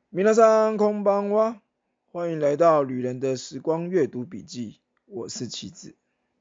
皆さんこんばんは，欢迎来到旅人的时光阅读笔记，我是棋子。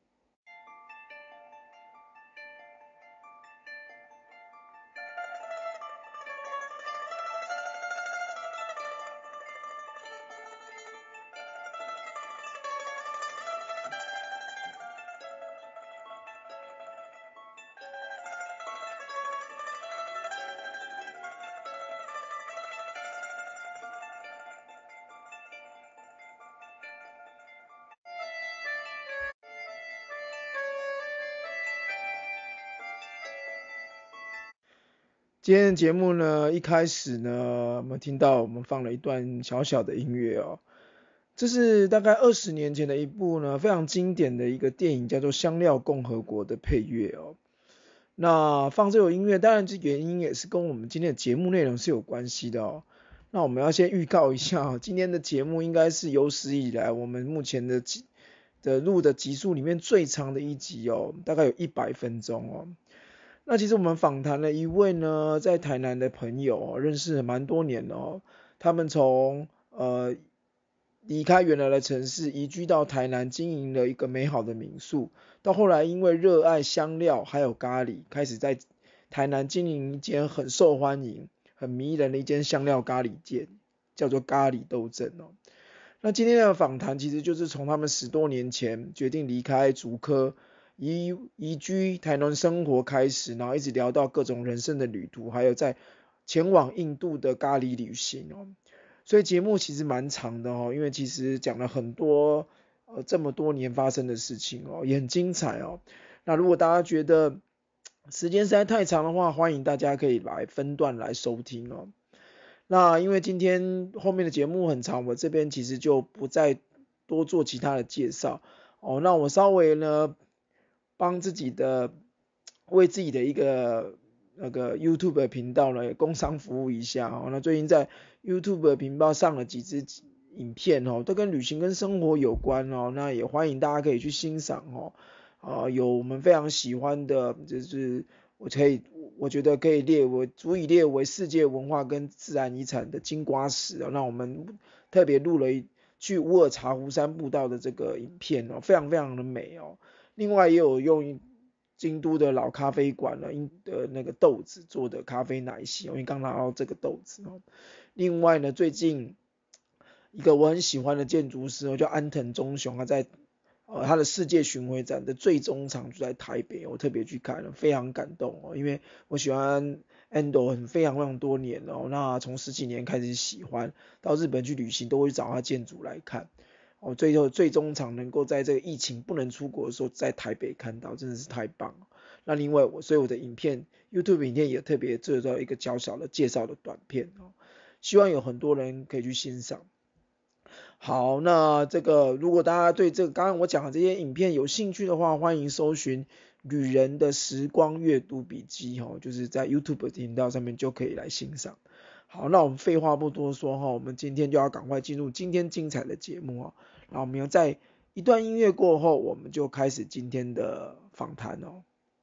今天的节目呢，一开始呢，我们听到我们放了一段小小的音乐哦，这是大概20年前的一部呢非常经典的一个电影，叫做《香料共和国》的配乐哦。那放这首音乐，当然这原因也是跟我们今天的节目内容是有关系的哦。那我们要先预告一下哦，今天的节目应该是有史以来我们目前的录的集数里面最长的一集哦，大概有100分钟哦。那其实我们访谈了一位呢，在台南的朋友哦，认识了蛮多年了哦。他们从离开原来的城市，移居到台南，经营了一个美好的民宿。到后来因为热爱香料还有咖喱，开始在台南经营一间很受欢迎、很迷人的一间香料咖喱店，叫做咖喱斗阵哦。那今天的访谈其实就是从他们10多年前决定离开竹科，移居台南生活开始，然后一直聊到各种人生的旅途，还有在前往印度的咖喱旅行哦。所以节目其实蛮长的哦，因为其实讲了很多这么多年发生的事情哦，也很精彩哦。那如果大家觉得时间实在太长的话，欢迎大家可以来分段来收听哦。那因为今天后面的节目很长，我这边其实就不再多做其他的介绍哦。那我稍微呢帮为自己的一个YouTube 频道呢也工商服务一下哦。那最近在 YouTube 频道上了几支影片哦，都跟旅行跟生活有关哦。那也欢迎大家可以去欣赏哦。有我们非常喜欢的，就是我觉得可以足以列为世界文化跟自然遗产的金瓜石哦。那我们特别录了去乌尔察湖山步道的这个影片哦，非常非常的美哦。另外也有用京都的老咖啡馆的那个豆子做的咖啡奶昔，因为刚拿到这个豆子哦。另外呢，最近一个我很喜欢的建筑师叫安藤忠雄，他的世界巡回展的最终场就在台北，我特别去看了，非常感动哦，因为我喜欢 Ando 非常非常多年哦，那从10几年开始喜欢，到日本去旅行都会找他建筑来看。哦，最终场能够在这个疫情不能出国的时候在台北看到，真的是太棒了。那另外所以我的YouTube 影片也特别做到一个较小的介绍的短片哦，希望有很多人可以去欣赏。好，那如果大家对这个刚刚我讲的这些影片有兴趣的话，欢迎搜寻旅人的时光阅读笔记哦，就是在 YouTube 频道上面就可以来欣赏。好，那我们废话不多说哈，我们今天就要赶快进入今天精彩的节目哦。那我们要在一段音乐过后，我们就开始今天的访谈哦。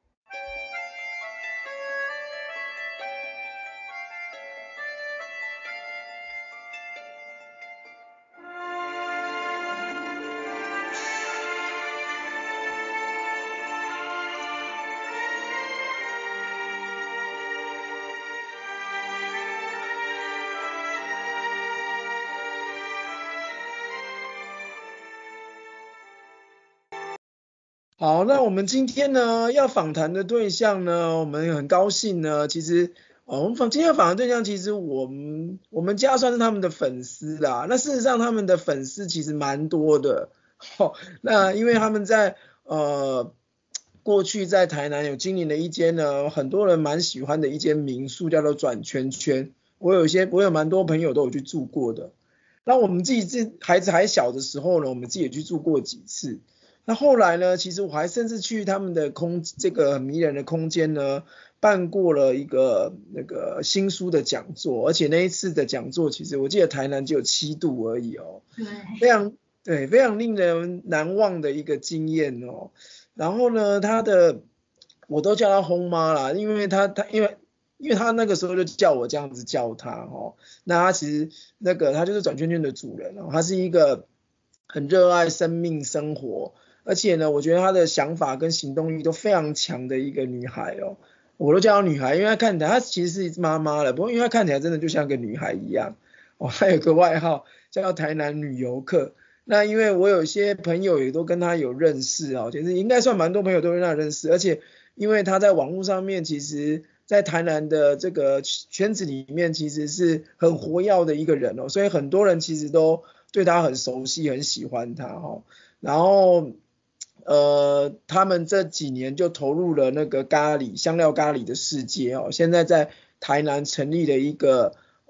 好，那我们今天呢要访谈的对象呢，我们很高兴呢，其实我们今天访谈对象其实我们家算是他们的粉丝啦。那事实上他们的粉丝其实蛮多的。那因为他们在过去在台南有经营了一间呢，很多人蛮喜欢的一间民宿，叫做转圈圈。我有蛮多朋友都有去住过的。那我们自己孩子还小的时候呢，我们自己也去住过几次。那后来呢，其实我还甚至去他们的这个很迷人的空间呢，办过了一个那个新书的讲座，而且那一次的讲座，其实我记得台南只有7度而已哦，非常令人难忘的一个经验哦。然后呢，我都叫她轰妈啦，因为因为他那个时候就叫我这样子叫他哦。那他其实他就是转圈圈的主人哦，他是一个很热爱生命生活，而且呢，我觉得她的想法跟行动力都非常强的一个女孩哦。我都叫她女孩，因为她其实是妈妈了，不过因为她看起来真的就像个女孩一样哦。她有个外号叫台南女游客。那因为我有一些朋友也都跟她有认识哦，其实应该算蛮多朋友都跟她认识，而且因为她在网络上面，其实在台南的这个圈子里面，其实是很活跃的一个人哦，所以很多人其实都对她很熟悉，很喜欢她哦。然后他们这几年就投入了那个香料咖喱的世界哦，现在在台南成立了一个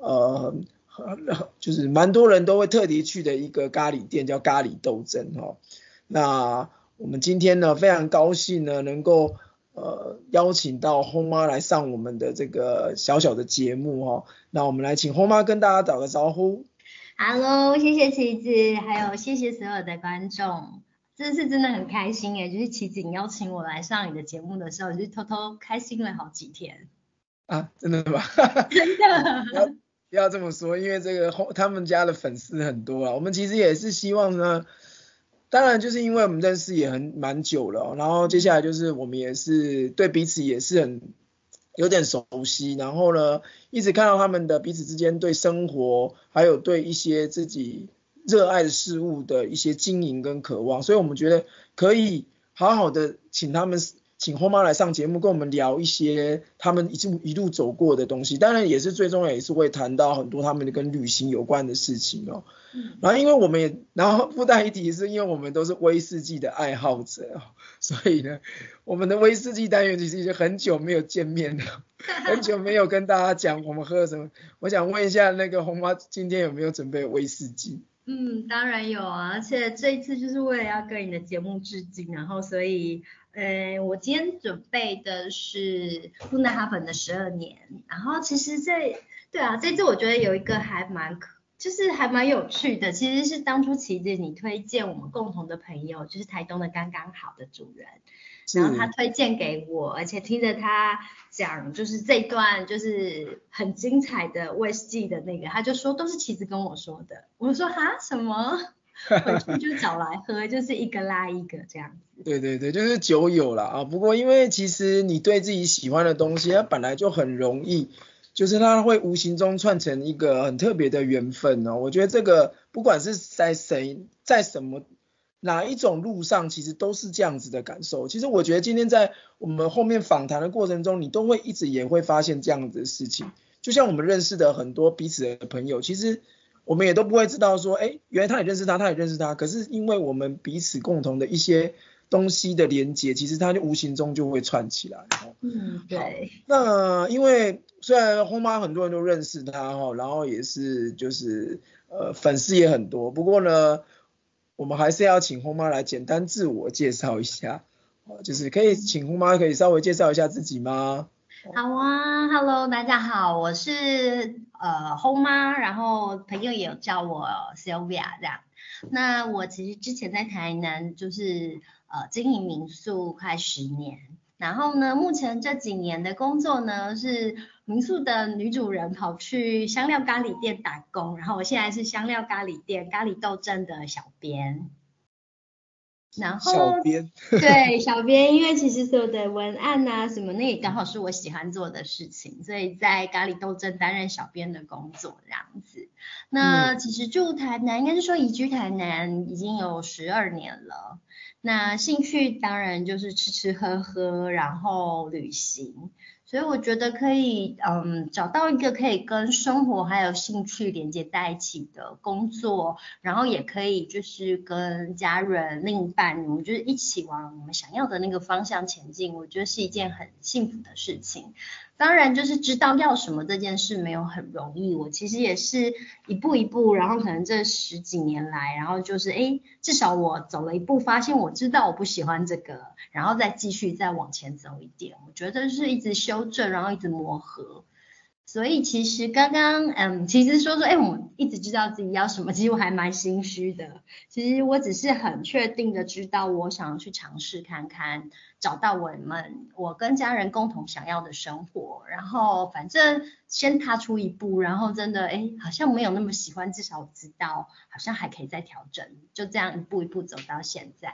就是蛮多人都会特地去的一个咖喱店，叫咖喱斗争哦。那我们今天呢非常高兴呢能够邀请到轰妈来上我们的这个小小的节目哦。那我们来请轰妈跟大家打个招呼。 Hello，谢谢棋子，还有谢谢所有的观众，这次真的很开心耶！就是棋子你邀请我来上你的节目的时候，我就偷偷开心了好几天。 啊，真的吗？ 真不要这么说，因为他们家的粉丝很多啊。我们其实也是希望呢，当然就是因为我们认识也蛮久了然后接下来就是我们也是对彼此也是有点熟悉，然后呢，一直看到他们的彼此之间对生活，还有对一些自己热爱的事物的一些经营跟渴望，所以我们觉得可以好好的请后妈来上节目，跟我们聊一些他们一路走过的东西，当然也是最重要，也是会谈到很多他们跟旅行有关的事情哦。然后因为然后附带一提是因为我们都是威士忌的爱好者所以呢，我们的威士忌单元其实已经很久没有见面了，很久没有跟大家讲我们喝了什么。我想问一下那个红妈今天有没有准备威士忌？ 当然有啊，而且这一次就是为了要跟你的节目致敬，然后所以，我今天准备的是布纳哈本的12年，然后其实对啊，这次我觉得有一个就是还蛮有趣的，其实是当初棋子你推荐我们共同的朋友，就是台东的刚刚好的主人，然后他推荐给我，而且听着他讲就是这段就是很精彩的威士忌的那个，他就说都是棋子跟我说的，我说哈什么？回去就找来喝，就是一个拉一个这样子。 对对对，就是酒友啦啊。不过因为其实你对自己喜欢的东西，它本来就很容易，就是它会无形中串成一个很特别的缘分哦。我觉得这个不管是在哪一种路上，其实都是这样子的感受。其实我觉得今天在我们后面访谈的过程中，你都会一直也会发现这样子的事情。就像我们认识的很多彼此的朋友，其实我们也都不会知道说，原来他也认识他，他也认识他。可是因为我们彼此共同的一些东西的连接，其实它就无形中就会串起来。 对。 那因为虽然轰妈很多人都认识他然后也是就是粉丝也很多，不过呢，我们还是要请轰妈来简单自我介绍一下，就是可以请轰妈可以稍微介绍一下自己吗？ 好啊，Hello，大家好，我是轰妈，然后朋友也有叫我 Sylvia 这样。那我其实之前在台南就是经营民宿快10年，然后呢，目前这几年的工作呢是民宿的女主人，跑去香料咖喱店打工，然后我现在是香料咖喱店咖喱豆蒸的小编。然后小编对小编，因为其实所有的文案啊什么，那也刚好是我喜欢做的事情，所以在咖喱斗争担任小编的工作这样子。那其实住台南，应该是说移居台南已经有12年了。那兴趣当然就是吃吃喝喝，然后旅行。所以我觉得可以，找到一个可以跟生活还有兴趣连接在一起的工作，然后也可以就是跟家人、另一半，我们就是一起往我们想要的那个方向前进，我觉得是一件很幸福的事情。当然就是知道要什么这件事没有很容易，我其实也是一步一步，然后可能这10几年来，然后就是至少我走了一步，发现我知道我不喜欢这个，然后再继续再往前走一点，我觉得是一直修正，然后一直磨合。 所以其实刚刚其实说我一直知道自己要什么，其实我还蛮心虚的。其实我只是很确定的知道我想要去尝试看看，找到我跟家人共同想要的生活，然后反正先踏出一步，然后真的好像没有那么喜欢，至少我知道好像还可以再调整，就这样一步一步走到现在。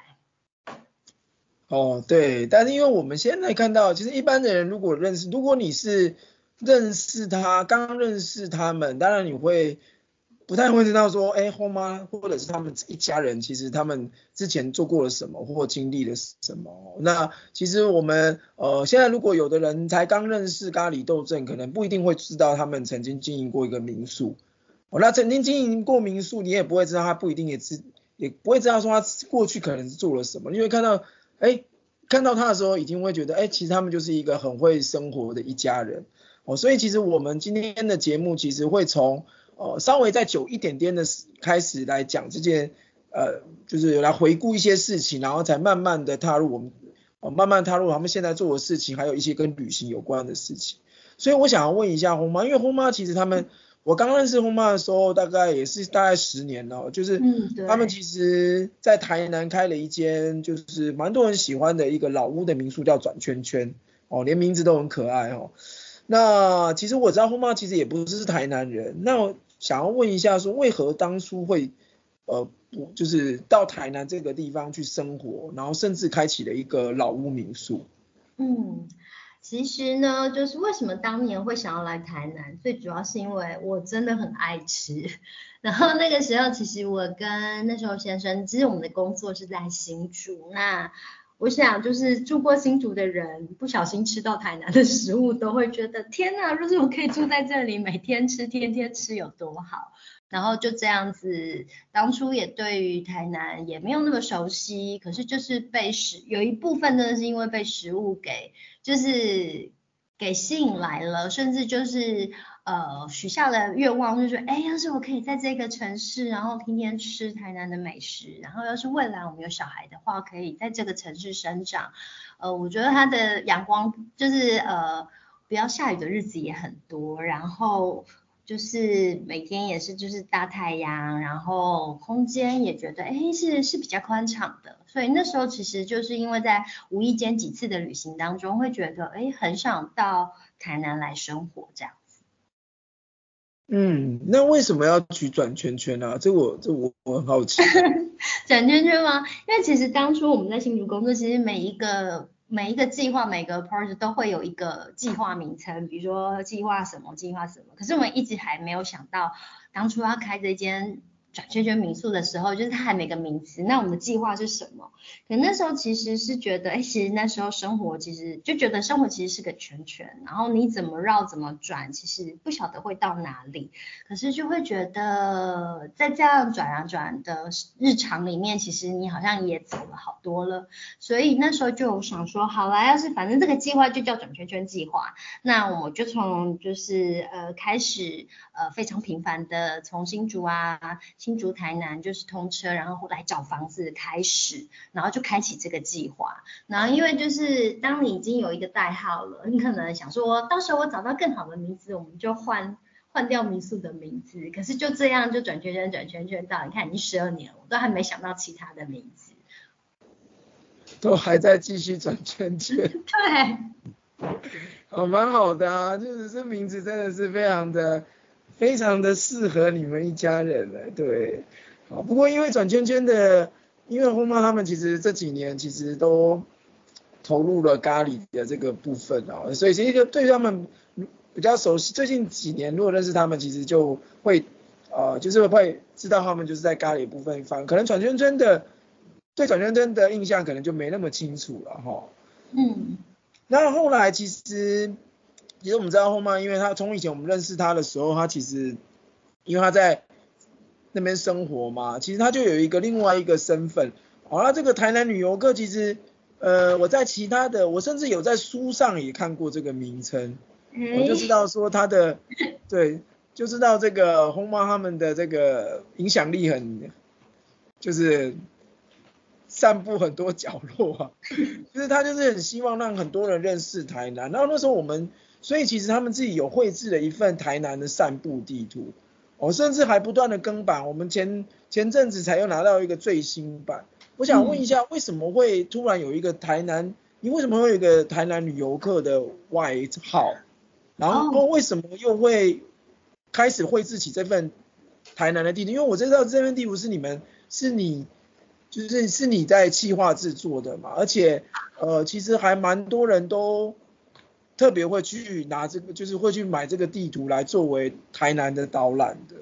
哦，对，但是因为我们现在看到，其实一般的人如果你是认识他，刚认识他们，当然你不太会知道说，后妈或者是他们一家人，其实他们之前做过了什么或经历了什么。那其实我们现在如果有的人才刚认识咖喱斗阵，可能不一定会知道他们曾经经营过一个民宿。那曾经经营过民宿，你也不会知道他不一定也不会知道说他过去可能是做了什么，因为看到他的时候，一定会觉得，其实他们就是一个很会生活的一家人。所以其实我们今天的节目其实会从稍微再久一点点的开始来讲这件就是来回顾一些事情，然后才慢慢的慢慢踏入他们现在做的事情，还有一些跟旅行有关的事情。所以我想要问一下轰妈，因为轰妈其实我刚认识轰妈的时候，大概10年了，就是他们其实在台南开了一间就是蛮多人喜欢的一个老屋的民宿，叫转圈圈连名字都很可爱那其实我知道轰妈其实也不是台南人，那我想要问一下说，为何当初会就是到台南这个地方去生活，然后甚至开启了一个老屋民宿？ 其实呢，就是为什么当年会想要来台南，最主要是因为我真的很爱吃。然后那个时候，其实我跟那时候先生，其实我们的工作是在新竹。那我想，就是住过新竹的人，不小心吃到台南的食物，都会觉得天哪，如果我可以住在这里，每天吃，天天吃有多好。然后就这样子，当初也对于台南也没有那么熟悉，可是就是有一部分真的是因为被食物给吸引来了，甚至就是许下了愿望，就是说要是我可以在这个城市，然后天天吃台南的美食，然后要是未来我们有小孩的话，可以在这个城市生长。我觉得它的阳光就是不要下雨的日子也很多，然后就是每天也是就是大太阳，然后空间也觉得是比较宽敞的，所以那时候其实就是因为在无意间几次的旅行当中，会觉得很想到台南来生活这样子。 那为什么要取转圈圈啊？这我很好奇。 转圈圈吗？因为其实当初我们在新竹工作，其实每一个计划，每个 project 都会有一个计划名称，比如说计划什么，计划什么。可是我们一直还没有想到，当初要开这间转圈圈民宿的时候，就是它还没个名词。那我们的计划是什么？可那时候其实是觉得，其实那时候生活其实就觉得生活其实是个圈圈，然后你怎么绕怎么转，其实不晓得会到哪里。可是就会觉得在这样转啊转的日常里面，其实你好像也走了好多了，所以那时候就有想说，好啦，要是反正这个计划就叫转圈圈计划，那我就从就是开始非常频繁的从新竹台南就是通车，然后来找房子开始，然后就开启这个计划。然后因为就是当你已经有一个代号了，你可能想说到时候我找到更好的名字，我们就换掉民宿的名字，可是就这样就转圈圈到，你看已经12年了，我都还没想到其他的名字， 都还在继续转圈圈。 对， 蛮好的啊，就是这名字真的是非常的适合你们一家人了，对。不过因为转圈圈因为轰妈他们其实这几年其实都投入了咖喱的这个部分所以其实就对他们比较熟悉，最近几年如果认识他们，其实就会就是会知道他们就是在咖喱部分可能对转圈圈的印象可能就没那么清楚了那后来其实我们知道轰妈，因为他从以前我们认识他的时候，他其实因为他在那边生活嘛，其实他就有另外一个身份。那这个台南女游客其实我在我甚至有在书上也看过这个名称，我就知道说对，就知道这个轰妈他们的这个影响力就是散布很多角落啊，就是他就是很希望让很多人认识台南。然后那时候所以其实他们自己有绘制了一份台南的散步地图，甚至还不断的更版。我们前阵子才又拿到一个最新版。我想问一下，为什么会突然有一个你为什么会有一个台南旅游客的外号？然后为什么又会开始绘制起这份台南的地图？因为我知道这份地图是你在企划制作的嘛，而且其实还蛮多人都特别会去拿这个，就是会去买这个地图来作为台南的导览的。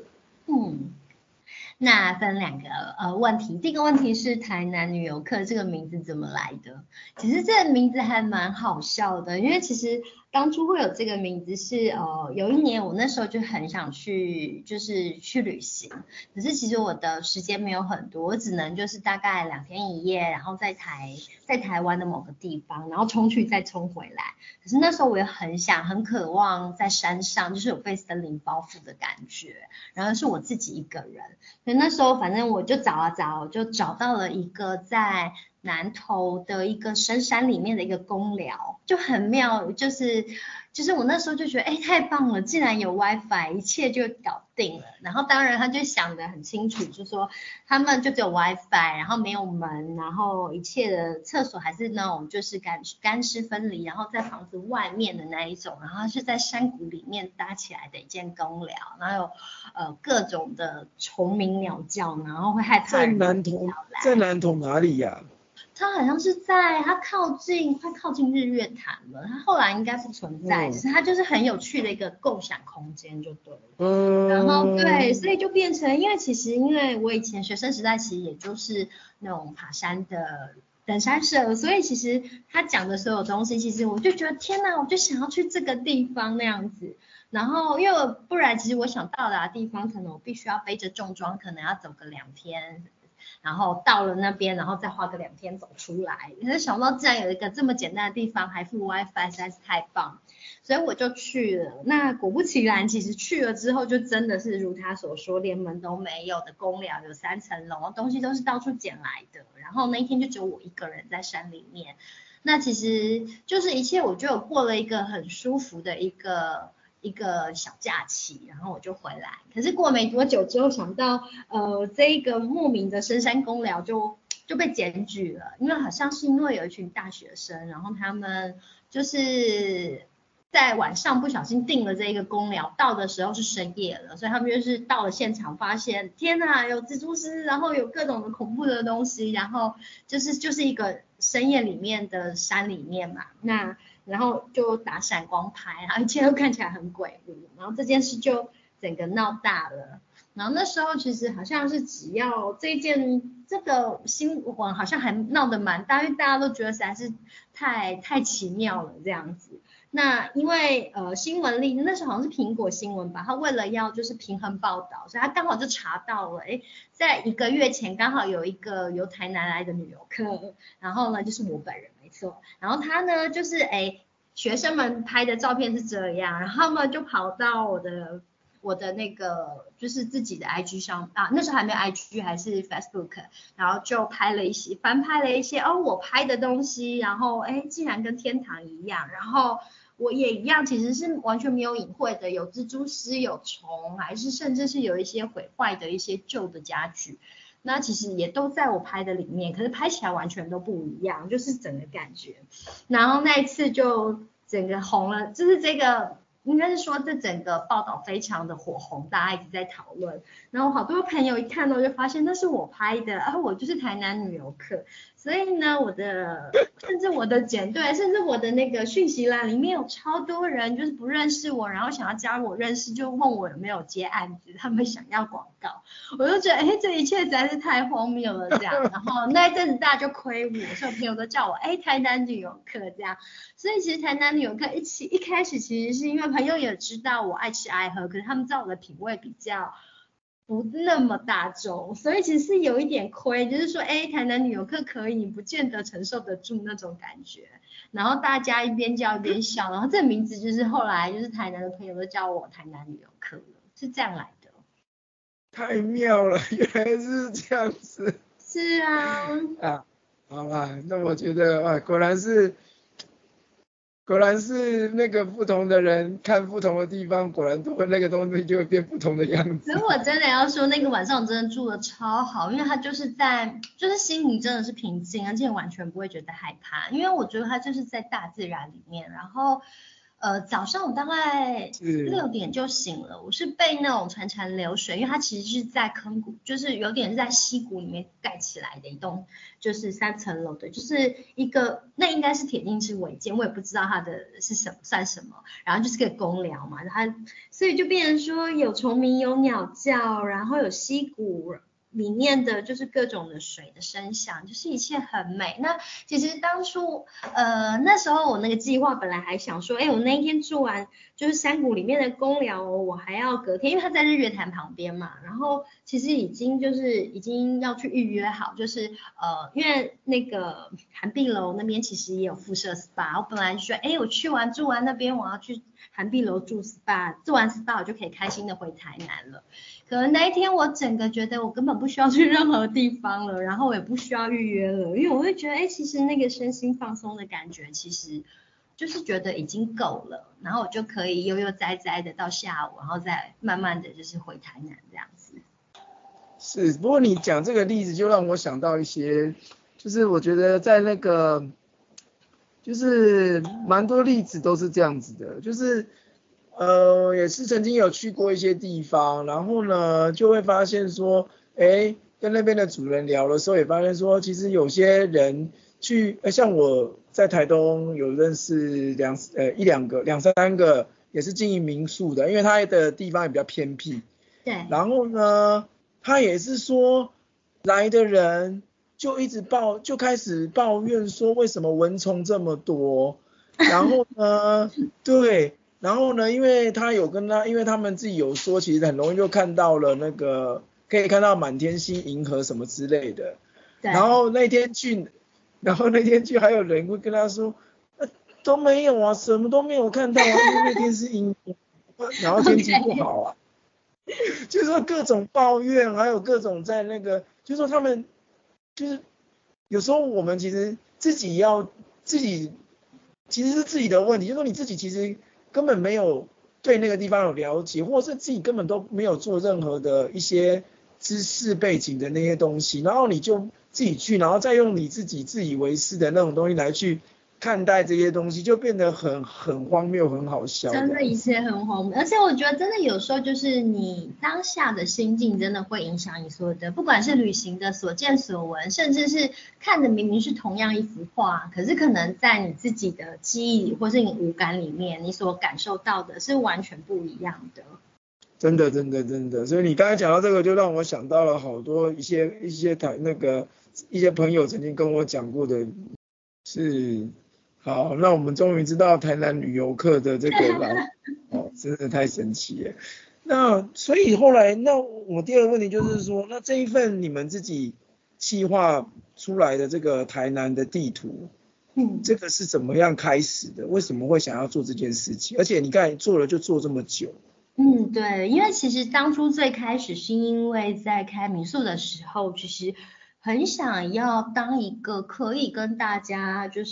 那分两个问题，第一个问题是台南女游客这个名字怎么来的？其实这个名字还蛮好笑的，因为其实当初会有这个名字是有一年我那时候就很想去去旅行，可是其实我的时间没有很多，我只能就是大概2天1夜，然后在台湾的某个地方，然后冲去再冲回来。可是那时候我也很渴望在山上，就是有被森林包覆的感觉，然后是我自己一个人。所以那时候反正我就就找到了一个在南投的一个深山里面的一个公寮，就很妙，就是我那时候就觉得太棒了，竟然有 WiFi， 一切就搞定了。然后当然他就想得很清楚，就说他们就只有 WiFi， 然后没有门，然后一切的厕所还是那种就是干湿分离，然后在房子外面的那一种，然后是在山谷里面搭起来的一间公寮，然后有各种的虫鸣鸟叫，然后会害怕人在南投哪里呀？ 它好像是它快靠近日月潭了，它后来应该不存在，只是它就是很有趣的一个共享空间就对了。然后对，所以就变成，因为我以前学生时代其实也就是那种爬山的登山社，所以其实他讲的所有东西，其实我就觉得天哪，我就想要去这个地方那样子。然后因为不然，其实我想到达的地方，可能我必须要背着重装，可能要走个2天。然后到了那边，然后再花个2天走出来。可是想不到竟然有一个这么简单的地方，还附 WiFi，实在是太棒，所以我就去了。那果不其然，其实去了之后，就真的是如他所说，连门都没有的公寮，有3层楼，东西都是到处捡来的。然后那一天就只有我一个人在山里面。那其实就是一切，我就有过了一个很舒服的一个小假期，然后我就回来。可是过没多久之后，想到这一个莫名的深山公寮就被检举了，因为好像是因为有一群大学生，然后他们就是在晚上不小心订了这一个公寮，到的时候是深夜了，所以他们就是到了现场发现，天哪，有蜘蛛丝，然后有各种的恐怖的东西，然后就是一个深夜里面的山里面嘛，然后就打闪光拍，然后一切都看起来很诡异，然后这件事就整个闹大了。然后那时候其实好像是只要这个新闻好像还闹得蛮大，因为大家都觉得实在是太奇妙了这样子。那因为新闻里那时候好像是苹果新闻吧，他为了要就是平衡报道，所以他刚好就查到了，在1个月前刚好有一个由台南来的旅游客，然后呢就是我本人没错，然后他呢就是学生们拍的照片是这样，然后他们就跑到我的那个就是自己的 IG 上啊，那时候还没有 IG， 还是 Facebook， 然后就翻拍了一些我拍的东西，然后竟然跟天堂一样，然后我也一样，其实是完全没有隐晦的，有蜘蛛丝，有虫，还是甚至是有一些毁坏的一些旧的家具，那其实也都在我拍的里面，可是拍起来完全都不一样，就是整个感觉。然后那一次就整个红了，就是这个应该是说这整个报道非常的火红，大家一直在讨论。然后好多朋友一看到就发现那是我拍的，我就是台南女游客。所以呢，甚至我的那个讯息栏里面有超多人就是不认识我，然后想要加入我认识，就问我有没有接案子，他们想要广告。我就觉得这一切实在是太荒谬了这样。然后那一阵子大家就亏我，所有朋友都叫我台南女游客这样。所以其实台南女游客一开始其实是因为朋友也知道我爱吃爱喝，可是他们知道我的品味比较不那么大众，所以其实是有一点亏，就是说台南女游客可以，你不见得承受得住那种感觉。然后大家一边叫一边笑，然后这名字就是后来就是台南的朋友都叫我台南女游客了，是这样来的。 太妙了，原来是这样子。 是啊。 好吧，那我觉得啊，果然是那个不同的人看不同的地方，果然都会那个东西就会变不同的样子。 可是我真的要说，那个晚上我真的住的超好，因为它就是心里真的是平静，而且完全不会觉得害怕，因为我觉得它就是在大自然里面。然后，早上我大概是 6点就醒了，我是被那种潺潺流水，因为它其实是在坑谷，就是有点是在溪谷里面盖起来的一栋，就是3层楼的，就是一个那应该是铁定是违建，我也不知道它的是什么算什么，然后就是个公寮嘛，然后所以就变成说有虫鸣有鸟叫，然后有溪谷里面的就是各种的水的声响，就是一切很美。那其实当初那时候我那个计划本来还想说，我那一天住完就是山谷里面的公寮我还要隔天，因为它在日月潭旁边嘛，然后其实已经要去预约好，就是因为那个涵碧楼那边其实也有附设 SPA， 我本来就说我住完那边我要去涵碧楼住 SPA， 做完 SPA 我就可以开心的回台南了。可能那一天我整个觉得我根本不需要去任何地方了，然后我也不需要预约了，因为我会觉得其实那个身心放松的感觉其实就是觉得已经够了，然后我就可以悠悠哉哉的到下午，然后再慢慢的就是回台南这样子。 是，不过你讲这个例子就让我想到一些，就是我觉得在那个，就是蛮多例子都是这样子的，就是也是曾经有去过一些地方，然后呢就会发现说，跟那边的主人聊的时候也发现说，其实有些人去，像我在台东有认识一两个、两三个也是经营民宿的，因为他的地方也比较偏僻， 对， 然后呢，他也是说来的人就开始抱怨说为什么蚊虫这么多，然后呢，对。然后呢，因为他们自己有说，其实很容易就看到了可以看到满天星、银河什么之类的。 对， 然后那天去还有人会跟他说，都没有啊，什么都没有看到啊，因为那天是银河，然后天气不 OK， 好啊。就是说各种抱怨，还有各种在那个，就是说他们就是有时候我们其实自己其实是自己的问题，就是说你自己其实根本没有对那个地方有了解，或者是自己根本都没有做任何的一些知识背景的那些东西，然后你就自己去，然后再用你自以为是的那种东西来去看待这些东西，就变得很荒谬，很好笑真的，一这样子。 切很荒谬，而且我觉得真的有时候就是你当下的心境真的会影响你所有的，不管是旅行的所见所闻，甚至是看的明明是同样一幅画，可是可能在你自己的记忆里或是你五感里面，你所感受到的是完全不一样的。 真的，真的，真的，所以你刚才讲到这个，就让我想到了好多一些朋友曾经跟我讲过的是，好，那我们终于知道台南旅游客的这个来，真的太神奇了。那所以后来，那我第二个问题就是说，那这一份你们自己企划出来的这个台南的地图，这个是怎么样开始的？为什么会想要做这件事情？而且你刚才做了就做这么久。 对，因为其实当初最开始是因为在开民宿的时候，其实很想要当一个可以跟大家就是，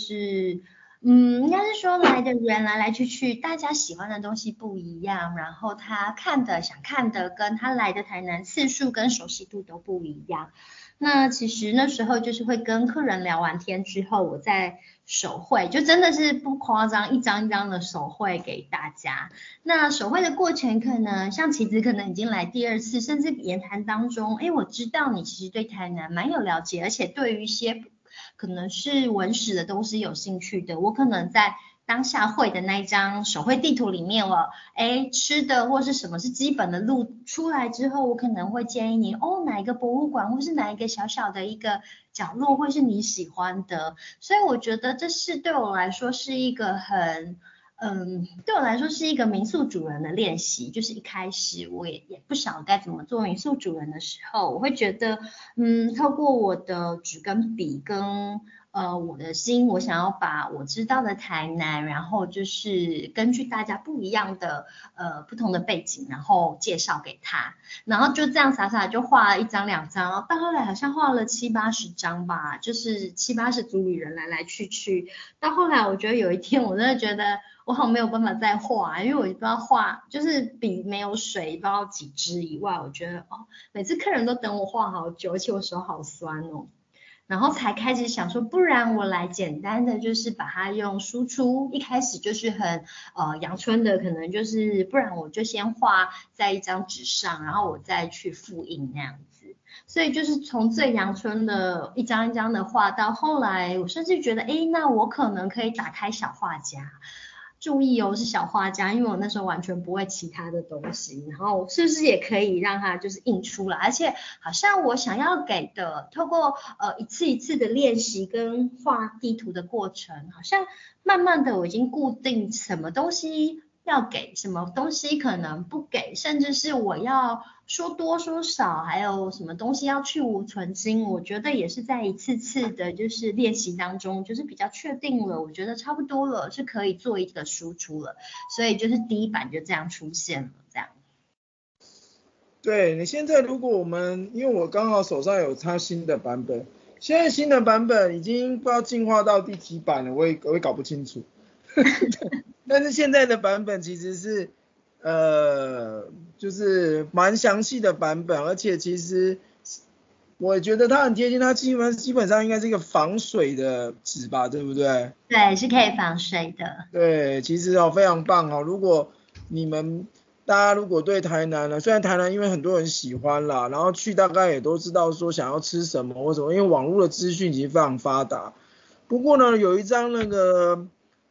应该是说来的人来来去去，大家喜欢的东西不一样，然后他想看的跟他来的台南次数跟熟悉度都不一样。那其实那时候就是会跟客人聊完天之后，我再手绘，就真的是不夸张，一张一张的手绘给大家。那手绘的过程可能像棋子可能已经来第二次，甚至言谈当中，我知道你其实对台南蛮有了解，而且对于一些可能是文史的东西有兴趣的，我可能在当下绘的那一张手绘地图里面，吃的或是什么是基本的路出来之后，我可能会建议你，哪一个博物馆或是哪一个小小的一个角落会是你喜欢的，所以我觉得这是对我来说是一个对我来说是一个民宿主人的练习，就是一开始我也不晓得该怎么做民宿主人的时候，我会觉得，透过我的纸跟笔跟我的心，我想要把我知道的台南，然后就是根据大家不一样的不同的背景，然后介绍给他，然后就这样傻傻就画了1张2张，到后来好像画了70、80张吧，就是70、80组旅人来来去去，到后来我觉得有一天我真的觉得我好没有办法再画，因为我不知道画就是笔没有水，不知道几支以外，我觉得每次客人都等我画好久，而且我手好酸哦。然后才开始想说，不然我来简单的就是把它用输出，一开始就是很阳春的，可能就是不然我就先画在一张纸上，然后我再去复印那样子。所以就是从最阳春的一张一张的画到后来，我甚至觉得，那我可能可以打开小画家。注意是小画家，因为我那时候完全不会其他的东西，然后是不是也可以让它就是印出来，而且好像我想要给的，透过一次一次的练习跟画地图的过程，好像慢慢的我已经固定什么东西要给，什么东西可能不给，甚至是我要说多说少，还有什么东西要去无存精，我觉得也是在一次次的就是练习当中，就是比较确定了，我觉得差不多了，是可以做一个输出了，所以就是第一版就这样出现了，这样。 对，你现在如果因为我刚好手上有它新的版本，现在新的版本已经不知道进化到第几版了，我也搞不清楚。但是现在的版本其实是就是蛮详细的版本，而且其实我觉得它很贴心，它基本上应该是一个防水的纸吧，对不对？ 对，是可以防水的。 对，其实非常棒哦。如果大家如果对台南呢，虽然台南因为很多人喜欢啦，然后去大概也都知道说想要吃什么或什么，因为网络的资讯其实非常发达。不过呢，有一张那个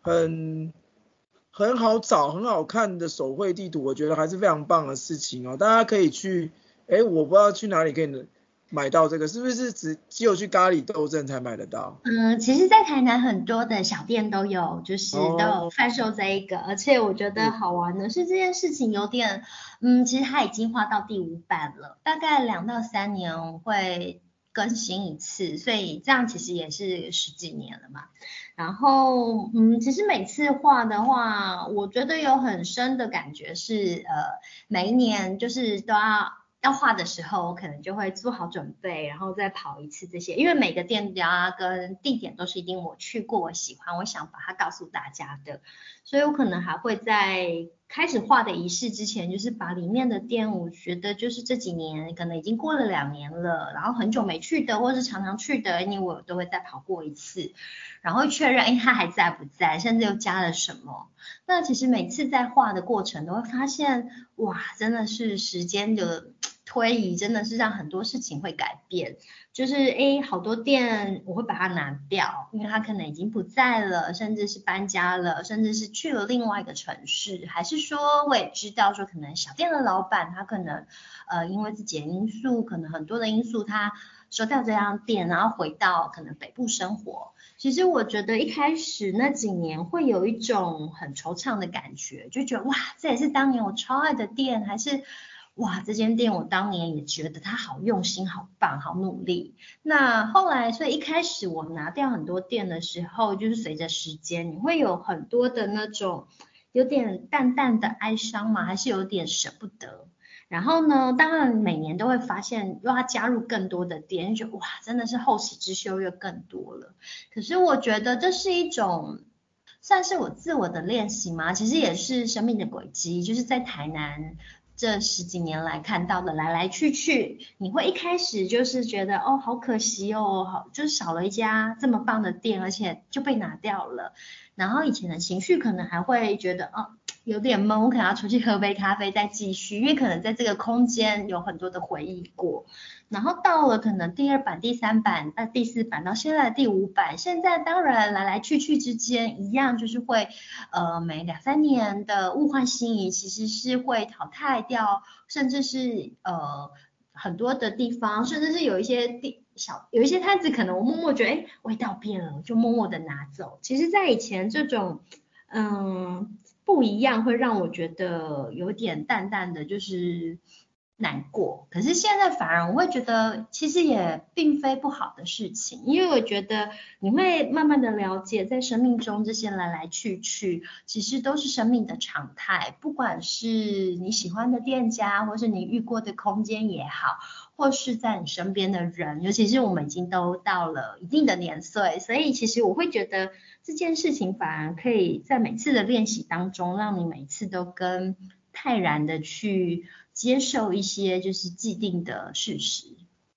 很好找、很好看的手绘地图，我觉得还是非常棒的事情哦。大家可以去，我不知道去哪里可以买到这个，是不是只有去咖喱斗阵才买得到？ 其实，在台南很多的小店都有，就是都有哦， 贩售这一个，而且我觉得是， 好玩的是这件事情有点，其实它已经画到第5版了，大概2到3年会更新一次，所以这样其实也是10几年了嘛。然后，其实每次画的话，我觉得有很深的感觉是，每一年就是都要画的时候，我可能就会做好准备，然后再跑一次这些，因为每个店家跟地点都是一定我去过，我喜欢，我想把它告诉大家的，所以我可能还会在开始画的仪式之前，就是把里面的店，我觉得就是这几年可能已经过了2年了，然后很久没去的，或是常常去的，我都会再跑过一次，然后确认，它还在不在，甚至又加了什么。那其实每次在画的过程都会发现，哇，真的是时间的推移，真的是让很多事情会改变。就是好多店我会把它拿掉，因为它可能已经不在了，甚至是搬家了，甚至是去了另外一个城市，还是说我也知道说可能小店的老板他可能因为自己的因素，可能很多的因素他收掉这家店，然后回到可能北部生活。其实我觉得一开始那几年会有一种很惆怅的感觉，就觉得哇，这也是当年我超爱的店，还是哇，这间店我当年也觉得它好用心、好棒、好努力。那后来，所以一开始我拿掉很多店的时候，就是随着时间，你会有很多的那种有点淡淡的哀伤嘛，还是有点舍不得。然后呢，当然每年都会发现又要加入更多的店，就哇，真的是后起之秀又更多了。可是我觉得这是一种算是我自我的练习嘛，其实也是生命的轨迹，就是在台南这10几年来看到的来来去去，你会一开始就是觉得好可惜哦，好就是少了一家这么棒的店，而且就被拿掉了。然后以前的情绪可能还会觉得有点闷，我可能要出去喝杯咖啡再继续，因为可能在这个空间有很多的回忆过。然后到了可能第2版、第3版、第4版到现在的第5版，现在当然来来去去之间一样，就是会每2、3年的物换星移，其实是会淘汰掉，甚至是很多的地方，甚至是有一些有一些摊子，可能我默默觉得味道变了，就默默的拿走。其实，在以前这种不一样，会让我觉得有点淡淡的，就是难过，可是现在反而我会觉得其实也并非不好的事情，因为我觉得你会慢慢的了解，在生命中这些来来去去，其实都是生命的常态，不管是你喜欢的店家，或是你遇过的空间也好，或是在你身边的人，尤其是我们已经都到了一定的年岁，所以其实我会觉得这件事情反而可以在每次的练习当中，让你每次都更泰然的去接受一些就是既定的事实。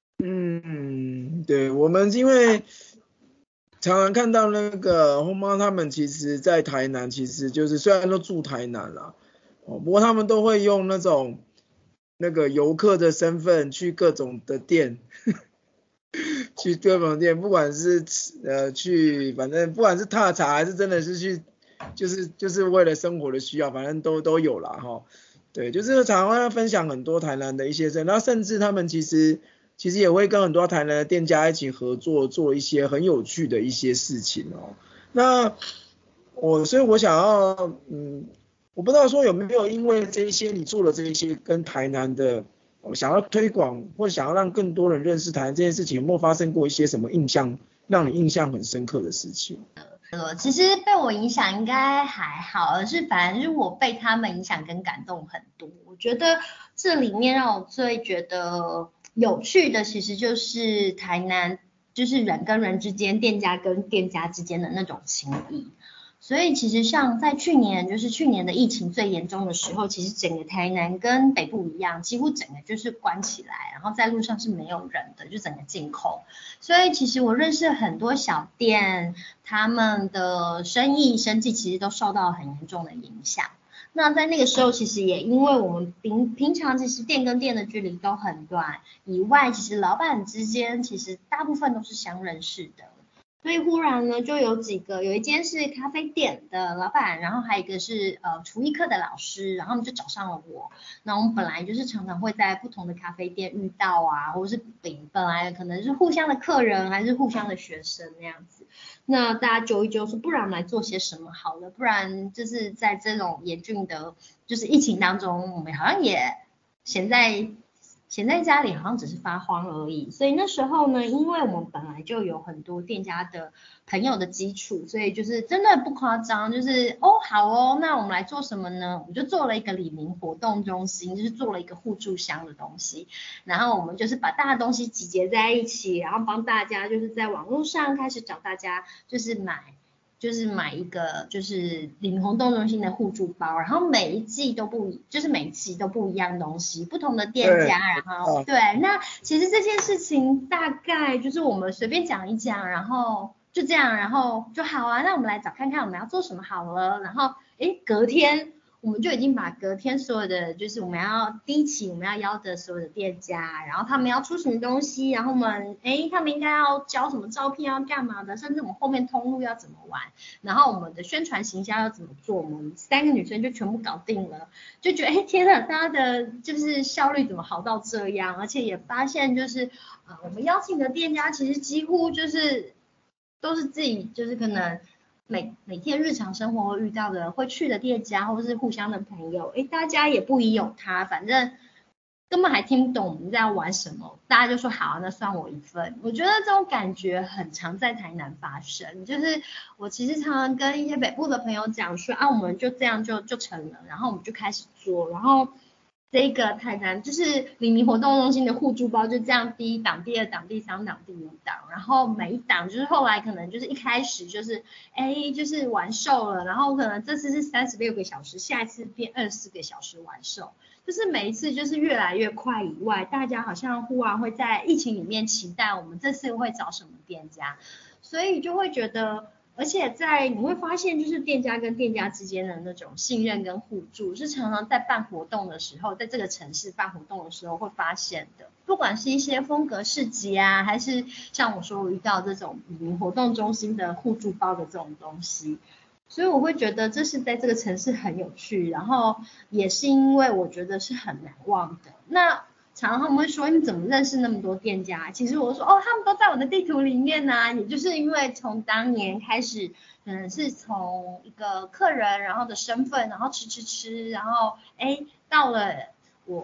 对，我们因为常常看到那个后妈他们其实在台南，其实就是虽然都住台南啦，不过他们都会用那个游客的身份去各种的店，去各种店，不管是去，反正不管是踏查还是真的是去，就是为了生活的需要，反正都有啦哈。对，就是常常会分享很多台南的一些事，然后甚至他们其实也会跟很多台南的店家一起合作，做一些很有趣的一些事情哦。那所以我想要，我不知道说有没有因为这一些你做的这一些跟台南的，想要推广或者想要让更多人认识台南这件事情，有没有发生过一些什么让你印象很深刻的事情？ 其实被我影响应该还好，而是反正是我被他们影响跟感动很多。我觉得这里面让我最觉得有趣的，其实就是台南，就是人跟人之间、店家跟店家之间的那种情谊。所以其实像在去年，就是去年的疫情最严重的时候，其实整个台南跟北部一样，几乎整个就是关起来，然后在路上是没有人的，就整个净空。所以其实我认识很多小店，他们的生计其实都受到很严重的影响。那在那个时候，其实也因为我们平常其实店跟店的距离都很短，以外其实老板之间其实大部分都是相认识的。所以忽然呢，就有一间是咖啡店的老板，然后还有一个是厨艺课的老师，然后他们就找上了我。那我们本来就是常常会在不同的咖啡店遇到啊，或者是本来可能是互相的客人，还是互相的学生那样子。那大家揪一揪说，不然来做些什么好了？不然就是在这种严峻的，就是疫情当中，我们好像也闲在家里好像只是发慌而已，所以那时候呢，因为我们本来就有很多店家的朋友的基础，所以就是真的不夸张，就是好哦，那我们来做什么呢？我就做了一个里民活动中心，就是做了一个互助箱的东西，然后我们就是把大家东西集结在一起，然后帮大家就是在网络上开始找大家买一个就是领活动中心的互助包，然后每一期都不一样东西，不同的店家，然后对，那其实这件事情大概就是我们随便讲一讲，然后就这样，然后就好啊，那我们来找看看我们要做什么好了，然后隔天我们就已经把隔天所有的就是第一期我们要邀的所有的店家，然后他们要出什么东西，然后他们应该要交什么照片要干嘛的，甚至我们后面通路要怎么玩，然后我们的宣传行销要怎么做，我们3个女生就全部搞定了，就觉得天哪，大家的就是效率怎么好到这样，而且也发现就是我们邀请的店家其实几乎就是都是自己就是可能每天日常生活会遇到的会去的店家或是互相的朋友，大家也不疑有他，反正根本还听不懂我们在玩什么，大家就说好，那算我一份。我觉得这种感觉很常在台南发生，就是我其实常常跟一些北部的朋友讲说我们就这样就成了，然后我们就开始做，然后这个台南就是黎明活动中心的互助包就这样第一档、第二档、第三档、第五档，然后每一档就是后来可能就是一开始就是就是完售了，然后可能这次是36个小时，下一次变24个小时完售，就是每一次就是越来越快以外，大家好像忽然会在疫情里面期待我们这次会找什么店家，所以就会觉得。而且你会发现，就是店家跟店家之间的那种信任跟互助，是常常在办活动的时候，在这个城市办活动的时候会发现的。不管是一些风格市集啊，还是像我说我遇到这种活动中心的互助包的这种东西，所以我会觉得这是在这个城市很有趣，然后也是因为我觉得是很难忘的。那常常他们会说你怎么认识那么多店家？其实我说他们都在我的地图里面啊，也就是因为从当年开始，可能是从一个客人然后的身份，然后吃，然后到了我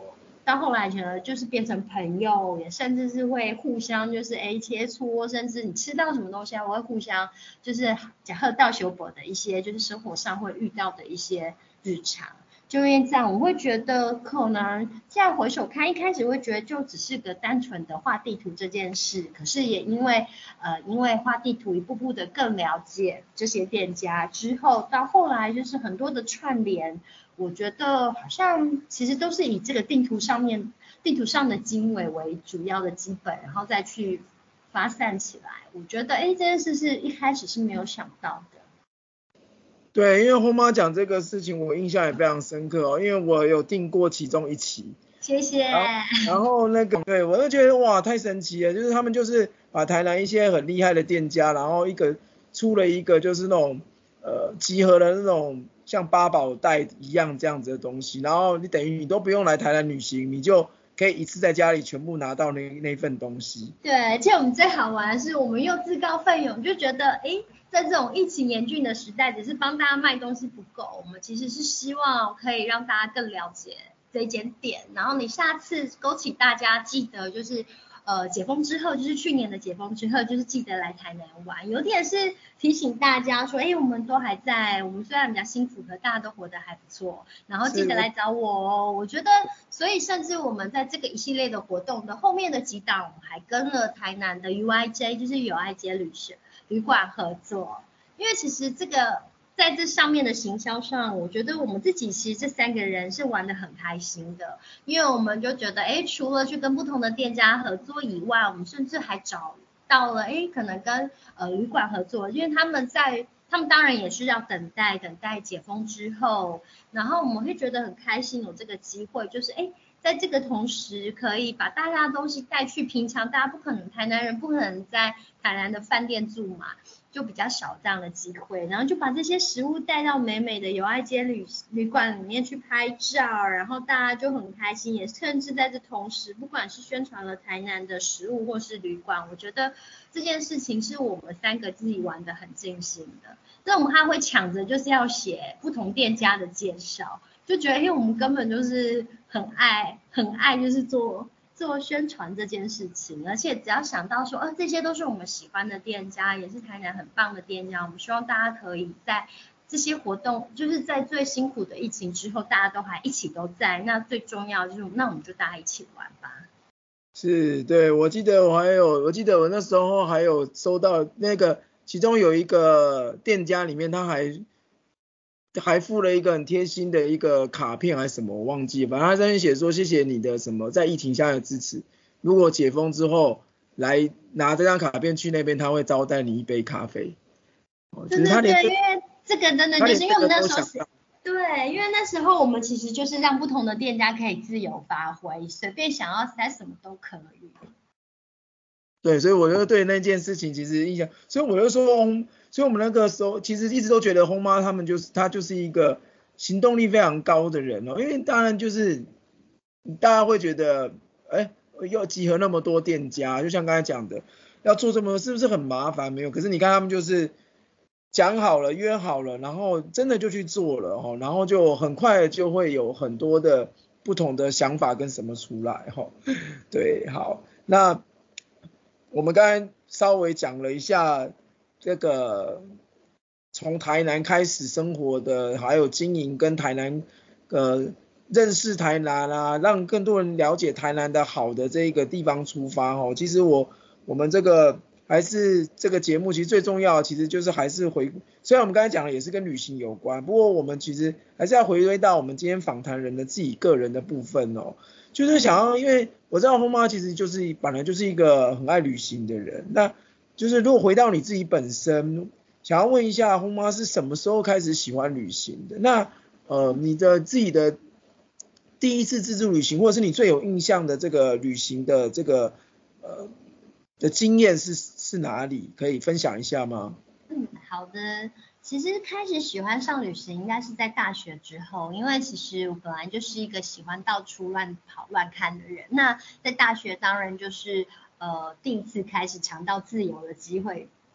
到后来呢，就是变成朋友，也甚至是会互相就是切磋，甚至你吃到什么东西啊，我会互相就是假喝到修补的一些就是生活上会遇到的一些日常。就因为这样，我会觉得可能现在回首看，一开始会觉得就只是个单纯的画地图这件事，可是也因为画地图一步步的更了解这些店家之后，到后来就是很多的串联，我觉得好像其实都是以这个地图上的经纬为主要的基本，然后再去发散起来。我觉得这件事是一开始是没有想到的。 对，因为红妈讲这个事情，我印象也非常深刻哦，因为我有订过其中一期。 谢谢。 然后对我就觉得哇，太神奇了，就是他们就是把台南一些很厉害的店家，然后出了一个就是那种集合了那种像八宝袋一样这样子的东西，然后你等于你都不用来台南旅行，你就可以一次在家里全部拿到那份东西。 对，而且我们最好玩的是，我们又自告奋勇，就觉得在这种疫情严峻的时代，只是帮大家卖东西不够，我们其实是希望可以让大家更了解这一间店，然后你下次勾起大家记得就是解封之后，就是去年的解封之后，就是记得来台南玩，有点是提醒大家说，我们都还在，我们虽然比较辛苦，可大家都活得还不错，然后记得来找我哦。我觉得，所以甚至我们在这个一系列的活动的后面的几档，我们还跟了台南的 UIJ， 就是友爱街旅馆合作，因为其实这个在这上面的行销上，我觉得我们自己其实这3个人是玩得很开心的，因为我们就觉得除了去跟不同的店家合作以外，我们甚至还找到了可能跟旅馆合作，因为他们当然也是要等待解封之后，然后我们会觉得很开心有这个机会，就是在这个同时可以把大家的东西带去，平常大家台南人不可能在台南的饭店住嘛，就比较少这样的机会，然后就把这些食物带到美美的友爱街旅馆里面去拍照，然后大家就很开心，也甚至在这同时，不管是宣传了台南的食物或是旅馆，我觉得这件事情是我们3个自己玩得很尽兴的。那我们还会抢着就是要写不同店家的介绍，就觉得我们根本就是很爱就是做宣传这件事情，而且只要想到说这些都是我们喜欢的店家，也是台南很棒的店家，我们希望大家可以在这些活动，就是在最辛苦的疫情之后，大家都还一起都在，那最重要就是那我们就大家一起玩吧。 是，对，我记得我那时候还有收到其中有一个店家里面他还附了一个很贴心的一个卡片还是什么，我忘记了，反正他在那边写说谢谢你的什么在疫情下的支持，如果解封之后来拿这张卡片去那边，他会招待你一杯咖啡。 对对对，因为这个真的就是因为我们那时候对，因为那时候我们其实就是让不同的店家可以自由发挥，随便想要塞什么都可以。 对，所以我就对那件事情其实印象，所以我就说，所以我们那个时候其实一直都觉得轰妈她就是一个行动力非常高的人哦，因为当然就是大家会觉得，要集合那么多店家，就像刚才讲的，要做这么多是不是很麻烦？没有，可是你看他们就是讲好了、约好了，然后真的就去做了哈，然后就很快就会有很多的不同的想法跟什么出来哈。对，好，那我们刚才稍微讲了一下这个从台南开始生活的，还有经营跟台南认识台南啊，让更多人了解台南的好的这个地方出发哦。其实我们还是这个节目其实最重要的，其实就是还是虽然我们刚才讲的也是跟旅行有关，不过我们其实还是要回归到我们今天访谈人的自己个人的部分哦。就是想要，因为我知道轰妈其实本来就是一个很爱旅行的人，那就是如果回到你自己本身，想要问一下轰妈是什么时候开始喜欢旅行的？那你的自己的第一次自助旅行，或者是你最有印象的这个旅行的的经验是哪里？可以分享一下吗？ 好的。其实开始喜欢上旅行应该是在大学之后，因为其实我本来就是一个喜欢到处乱跑乱看的人。那在大学当然就是第一次开始尝到自由的机会，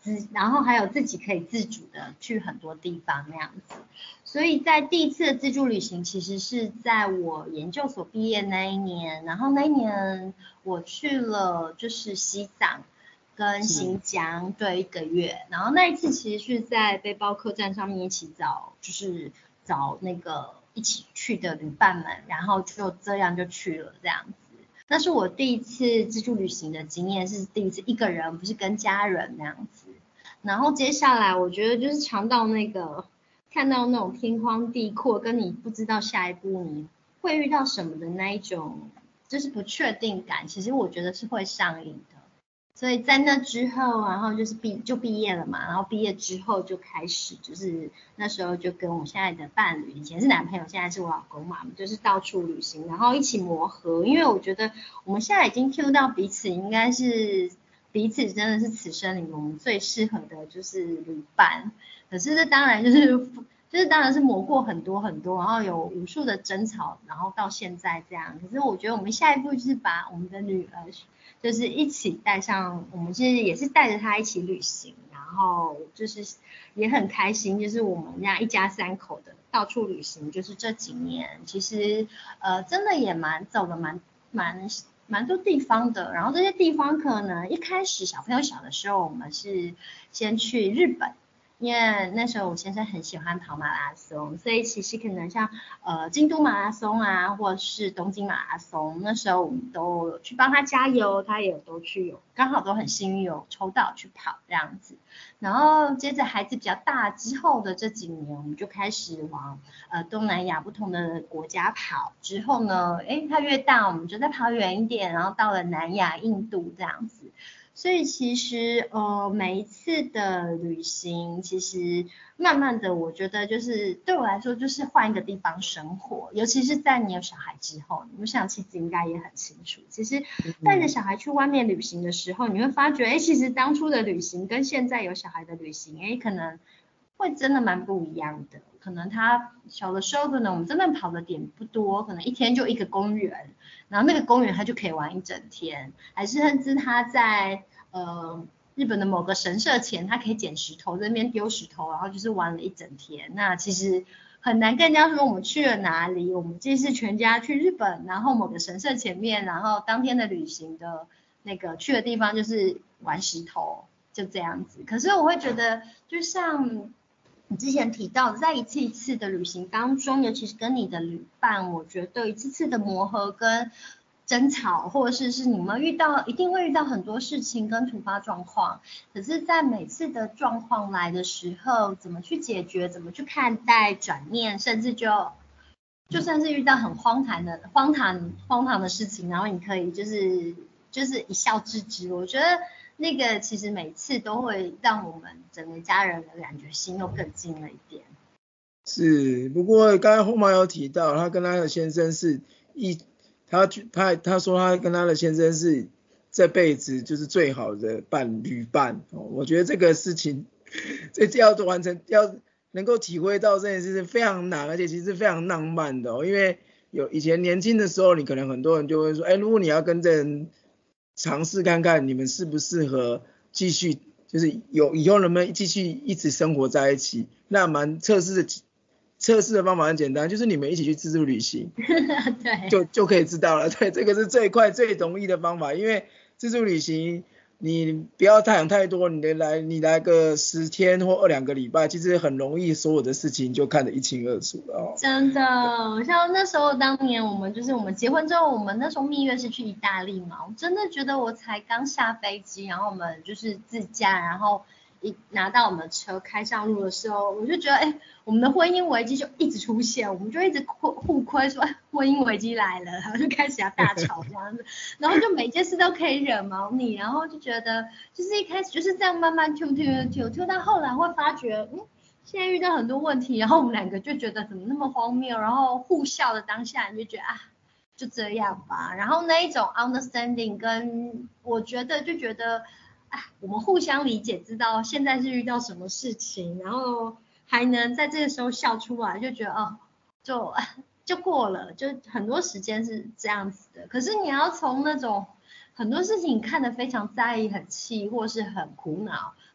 然后还有自己可以自主的去很多地方那样子。所以在第一次的自助旅行其实是在我研究所毕业那一年，然后那一年我去了就是西藏跟新疆对1个月，然后那一次其实是在背包客栈上面一起找那个一起去的旅伴们，然后就这样就去了这样子。那是我第一次自助旅行的经验，是第一次一个人，不是跟家人那样子。然后接下来我觉得就是尝到看到那种天荒地阔，跟你不知道下一步你会遇到什么的那一种就是不确定感，其实我觉得是会上瘾的。所以在那之后，然后就是毕业了嘛，然后毕业之后就开始，就是那时候就跟我现在的伴侣，以前是男朋友，现在是我老公嘛，就是到处旅行，然后一起磨合。因为我觉得我们现在已经 Q 到彼此，应该是彼此真的是此生里我们最适合的就是旅伴。可是这当然当然是磨过很多很多，然后有无数的争吵，然后到现在这样。可是我觉得我们下一步就是把我们的女儿就是一起带上，我们其实也是带着她一起旅行，然后就是也很开心，就是我们这样一家3口的到处旅行，就是这几年其实真的也走了蛮多地方的。然后这些地方可能一开始小朋友小的时候，我们是先去日本。因为那时候我先生很喜欢跑马拉松，所以其实可能像京都马拉松啊，或者是东京马拉松，那时候我们都有去帮他加油，他也都去有，刚好都很幸运有抽到去跑这样子。然后接着孩子比较大之后的这几年，我们就开始往东南亚不同的国家跑。之后呢，他越大，我们就再跑远一点，然后到了南亚、印度这样子。所以其实每一次的旅行，其实慢慢的我觉得就是对我来说就是换一个地方生活，尤其是在你有小孩之后，我想妻子应该也很清楚，其实带着小孩去外面旅行的时候，你会发觉其实当初的旅行跟现在有小孩的旅行可能会真的蛮不一样的。可能他小的时候，可能我们真的跑的点不多，可能一天就一个公园，然后那个公园他就可以玩一整天，还是甚至他在日本的某个神社前，他可以捡石头，在那边丢石头，然后就是玩了一整天。那其实很难跟人家说我们去了哪里，我们这是全家去日本，然后某个神社前面，然后当天的旅行的那个去的地方就是玩石头，就这样子。可是我会觉得，就像你之前提到的，在一次一次的旅行当中，尤其是跟你的旅伴，我觉得一次次的磨合跟争吵，或者是你们一定会遇到很多事情跟突发状况。可是在每次的状况来的时候，怎么去解决，怎么去看待，转念，甚至就算是遇到很荒唐的事情，然后你可以就是一笑置之。我觉得那个其实每次都会让我们整个家人的感觉心又更近了一点。 是，不过刚才后面有提到，他跟他的先生是他说他跟他的先生是这辈子就是最好的旅伴。我觉得这个事情，这要完成要能够体会到这件事是非常难，而且其实非常浪漫的。因为以前年轻的时候，你可能很多人就会说，如果你要跟这人尝试看看你们适不适合继续，就是以后能不能继续一直生活在一起，那测试的方法很简单，就是你们一起去自助旅行， 对， 就可以知道了。对，这个是最快最容易的方法，因为自助旅行你不要想太多，你来个10天或2个礼拜，其实很容易所有的事情就看得一清二楚了。 真的，像那时候当年我们结婚之后，我们那时候蜜月是去意大利嘛，我真的觉得我才刚下飞机，然后我们就是自驾，然后拿到我们的车开上路的时候，我就觉得我们的婚姻危机就一直出现，我们就一直互亏说婚姻危机来了，然后就开始要大吵这样子，然后就每件事都可以惹毛你，然后就觉得就是一开始就是这样慢慢跳到后来会发觉现在遇到很多问题，然后我们2个就觉得怎么那么荒谬，然后互笑的当下你就觉得就这样吧，然后那一种 understanding 跟我觉得我们互相理解，知道现在是遇到什么事情，然后还能在这个时候笑出来，就觉得就过了，就很多时间是这样子的。可是你要从那种很多事情看得非常在意、很气或是很苦恼，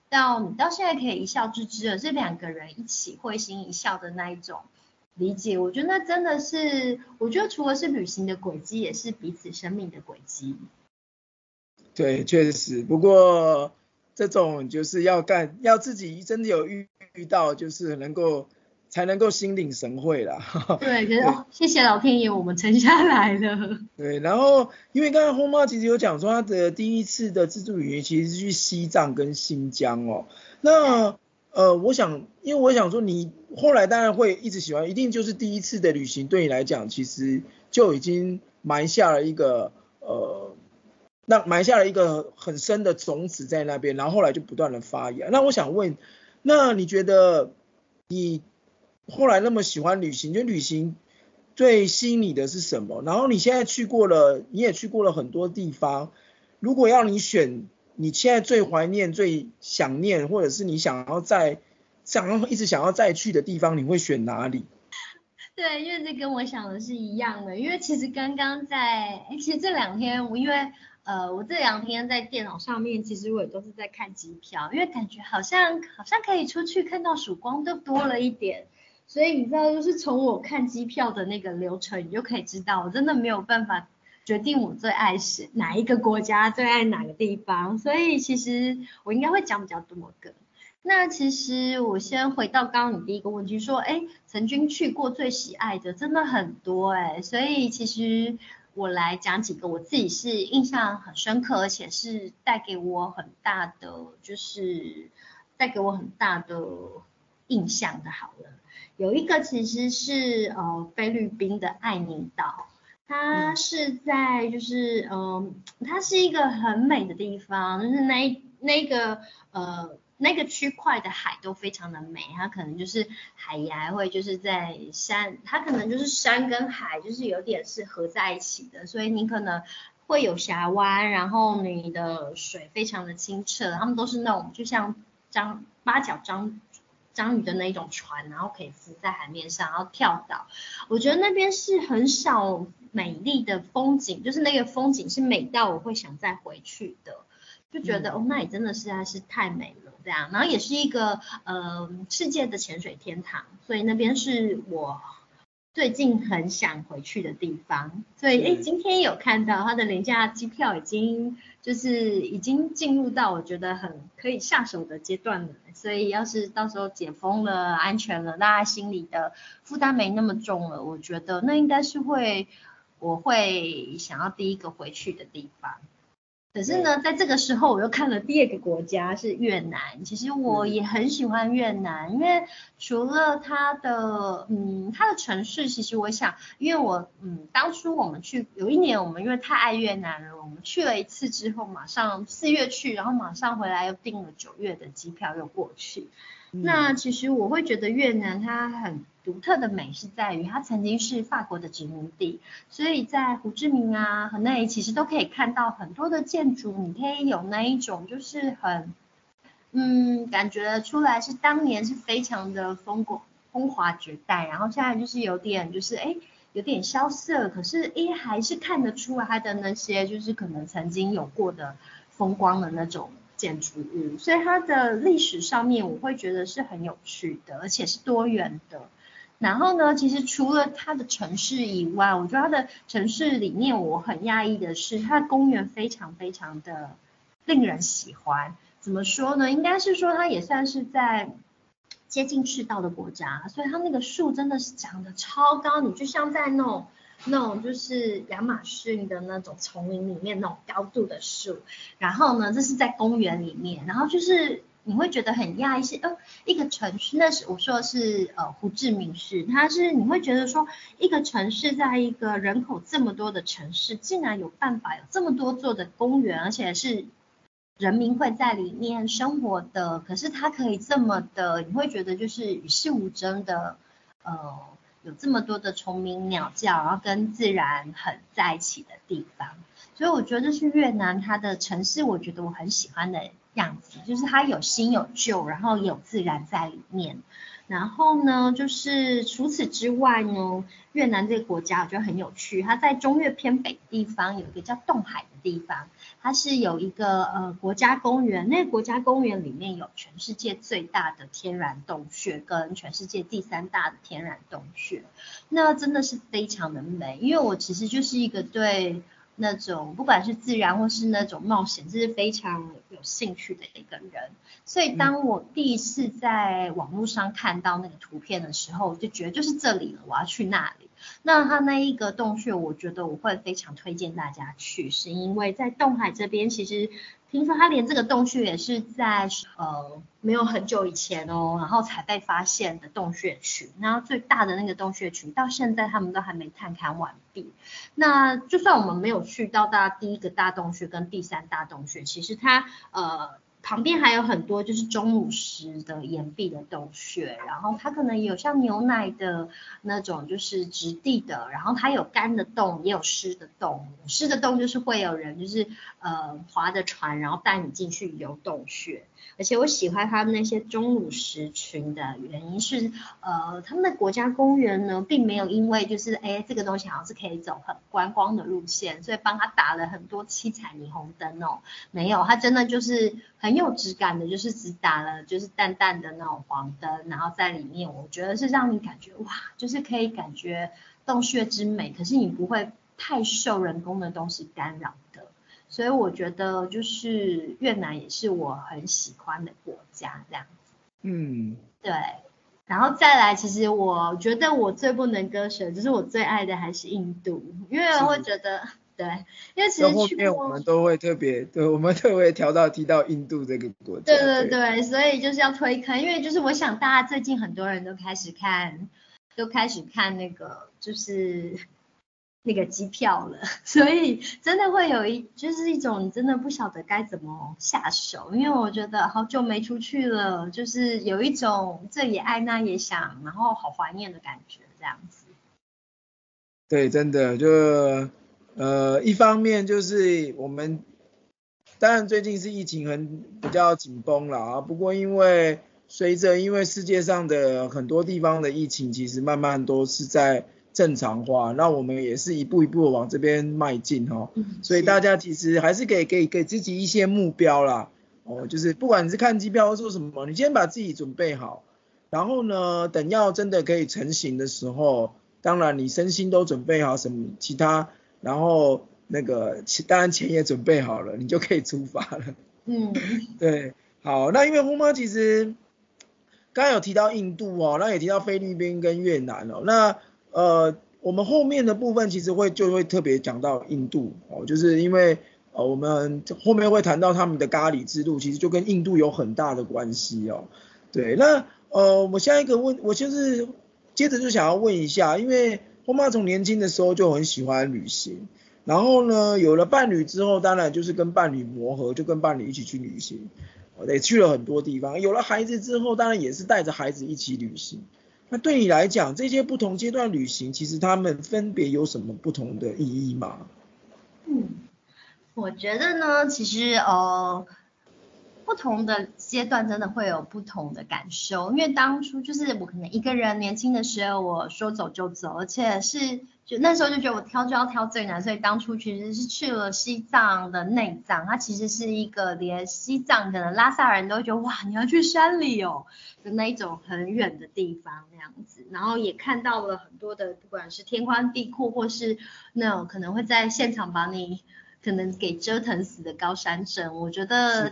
到你到现在可以一笑置之了，是两个人一起会心一笑的那一种理解。我觉得那真的是，我觉得除了是旅行的轨迹，也是彼此生命的轨迹。 对，确实，不过这种就是要自己真的有遇到，就是才能够心领神会啦。 对，可是对哦，谢谢老天爷，我们撑下来了。 对，然后因为刚才红妈其实有讲说她的第一次的自助旅行其实是去西藏跟新疆哦。那我想说你后来当然会一直喜欢，一定就是第一次的旅行对你来讲其实就已经埋下了一个很深的种子在那边，然后后来就不断的发芽。那我想问，那你觉得你后来那么喜欢旅行，就旅行最吸引你的是什么？然后你现在你也去过了很多地方，如果要你选，你现在最怀念、最想念，或者是你一直想要再去的地方，你会选哪里？ 对，因为这跟我想的是一样的。因为其实刚刚其实这两天我这两天在电脑上面，其实我也都是在看机票，因为感觉好像可以出去看到曙光都多了一点。所以你知道，就是从我看机票的那个流程，你就可以知道，我真的没有办法决定我最爱是哪一个国家，最爱哪个地方。所以其实我应该会讲比较多个。那其实我先回到刚刚你第一个问题，说，曾经去过最喜爱的真的很多所以其实我来讲几个我自己是印象很深刻，而且是带给我很大的印象的。好了，有一个其实是菲律宾的爱尼岛。它嗯是在它是一个很美的地方，就是那个区块的海都非常的美。它可能就是海牙会就是在山，它可能就是山跟海就是有点是合在一起的，所以你可能会有峡湾，然后你的水非常的清澈，它们都是那种就像八角章鱼的那种船，然后可以浮在海面上，然后跳岛。我觉得那边是很少美丽的风景，就是那个风景是美到我会想再回去的，就觉得嗯， 哦，那里真的实在是太美了这样。然后也是一个世界的潜水天堂，所以那边是我最近很想回去的地方。所以是。 今天有看到它的廉价机票已经进入到我觉得很可以下手的阶段了。所以要是到时候解封了、安全了，大家心里的负担没那么重了，我觉得那应该是我会想要第一个回去的地方。可是对， 呢，在这个时候我又看了第二个国家是越南。其实我是， 也很喜欢越南，因为除了它的城市，其实我想，因为当初我们有一年我们因为太爱越南了，我们去了一次之后，马上4月去，然后马上回来又订了9月的机票又过去。那嗯， 其实我会觉得越南它很独特的美是在于它曾经是法国的殖民地，所以在胡志明啊和那里其实都可以看到很多的建筑，你可以有那一种就是感觉出来是当年是非常的风华绝代，然后现在就是有点萧瑟，可是还是看得出来它的那些就是可能曾经有过的风光的那种建筑物，所以它的历史上面我会觉得是很有趣的，而且是多元的。然后呢，其实除了它的城市以外，我觉得它的城市里面我很讶异的是，它的公园非常非常的令人喜欢。怎么说呢？应该是说它也算是在接近赤道的国家，所以它那个树真的是长得超高，你就像在那种就是亚马逊的那种丛林里面那种高度的树。然后呢，这是在公园里面，然后就是你会觉得很讶异，一个城市，那是我说的是胡志明市，你会觉得说一个城市在一个人口这么多的城市，竟然有办法有这么多座的公园，而且是人民会在里面生活的，可是它可以这么的，你会觉得就是与世无争的，呃，有这么多的虫鸣鸟叫，然后跟自然很在一起的地方。所以我觉得这是越南它的城市，我觉得我很喜欢的样子，就是它有新有旧，然后也有自然在里面。然后呢，就是除此之外呢，越南这个国家我觉得很有趣，它在中越偏北地方有一个叫洞海的地方，它是有一个国家公园，那个国家公园里面有全世界最大的天然洞穴跟全世界第3大的天然洞穴，那真的是非常的美，因为我其实就是一个对那种不管是自然或是那种冒险，这是非常有兴趣的一个人。所以当我第一次在网络上看到那个图片的时候，我就觉得就是这里了，我要去那里。那它那一个洞穴，我觉得我会非常推荐大家去，是因为在洞海这边，其实听说它连这个洞穴也是在没有很久以前哦，然后才被发现的洞穴群。然后最大的那个洞穴群到现在他们都还没探勘完毕。那就算我们没有去到第一个大洞穴跟第3大洞穴，其实它旁边还有很多就是钟乳石的岩壁的洞穴，然后它可能也有像牛奶的那种就是质地的，然后它有干的洞也有湿的洞，湿的洞就是会有人就是划着船然后带你进去游洞穴。而且我喜欢他们那些钟乳石群的原因是他们的国家公园呢并没有因为就是这个东西好像是可以走很观光的路线，所以帮他打了很多七彩霓虹灯哦，没有，它真的就是很有质感的，就是只打了就是淡淡的那种黄灯，然后在里面我觉得是让你感觉哇，就是可以感觉洞穴之美，可是你不会太受人工的东西干扰的。所以我觉得就是越南也是我很喜欢的国家这样子。对。然后再来，其实我觉得我最不能割舍，就是我最爱的还是印度，因为我会觉得，对，因为其实后面我们都会特别，对，我们特别提到印度这个国家。 对，所以就是要推坑，因为就是我想大家最近很多人都开始看那个就是那个机票了，所以真的会有就是一种真的不晓得该怎么下手，因为我觉得好久没出去了，就是有一种这也爱那也想，然后好怀念的感觉这样子。 对，真的就一方面就是我们当然最近是疫情比较紧绷了啊，不过因为世界上的很多地方的疫情其实慢慢都是在正常化，那我们也是一步一步往这边迈进哦，所以大家其实还是给自己一些目标啦，就是不管你是看机票或做什么，你先把自己准备好，然后呢，等要真的可以成型的时候，当然你身心都准备好什么其他，然后当然钱也准备好了，你就可以出发了。对，好，那因为轰妈其实刚刚有提到印度哦，那也提到菲律宾跟越南哦，那我们后面的部分其实就会特别讲到印度哦，就是因为我们后面会谈到他们的咖喱之路，其实就跟印度有很大的关系哦。对，那我下一个我就是接着就想要问一下，因为后妈从年轻的时候就很喜欢旅行，然后呢有了伴侣之后，当然就是跟伴侣磨合，就跟伴侣一起去旅行，也去了很多地方。有了孩子之后，当然也是带着孩子一起旅行。那对你来讲，这些不同阶段旅行，其实他们分别有什么不同的意义吗？ 我觉得呢，其实不同的阶段真的会有不同的感受，因为当初就是我可能一个人年轻的时候，我说走就走，而且就那时候就觉得我挑就要挑最难，所以当初其实是去了西藏的内藏，它其实是一个连西藏可能拉萨人都会觉得哇你要去山里哦的那一种很远的地方那样子，然后也看到了很多的不管是天宽地阔或是那种可能会在现场把你可能给折腾死的高山症，我觉得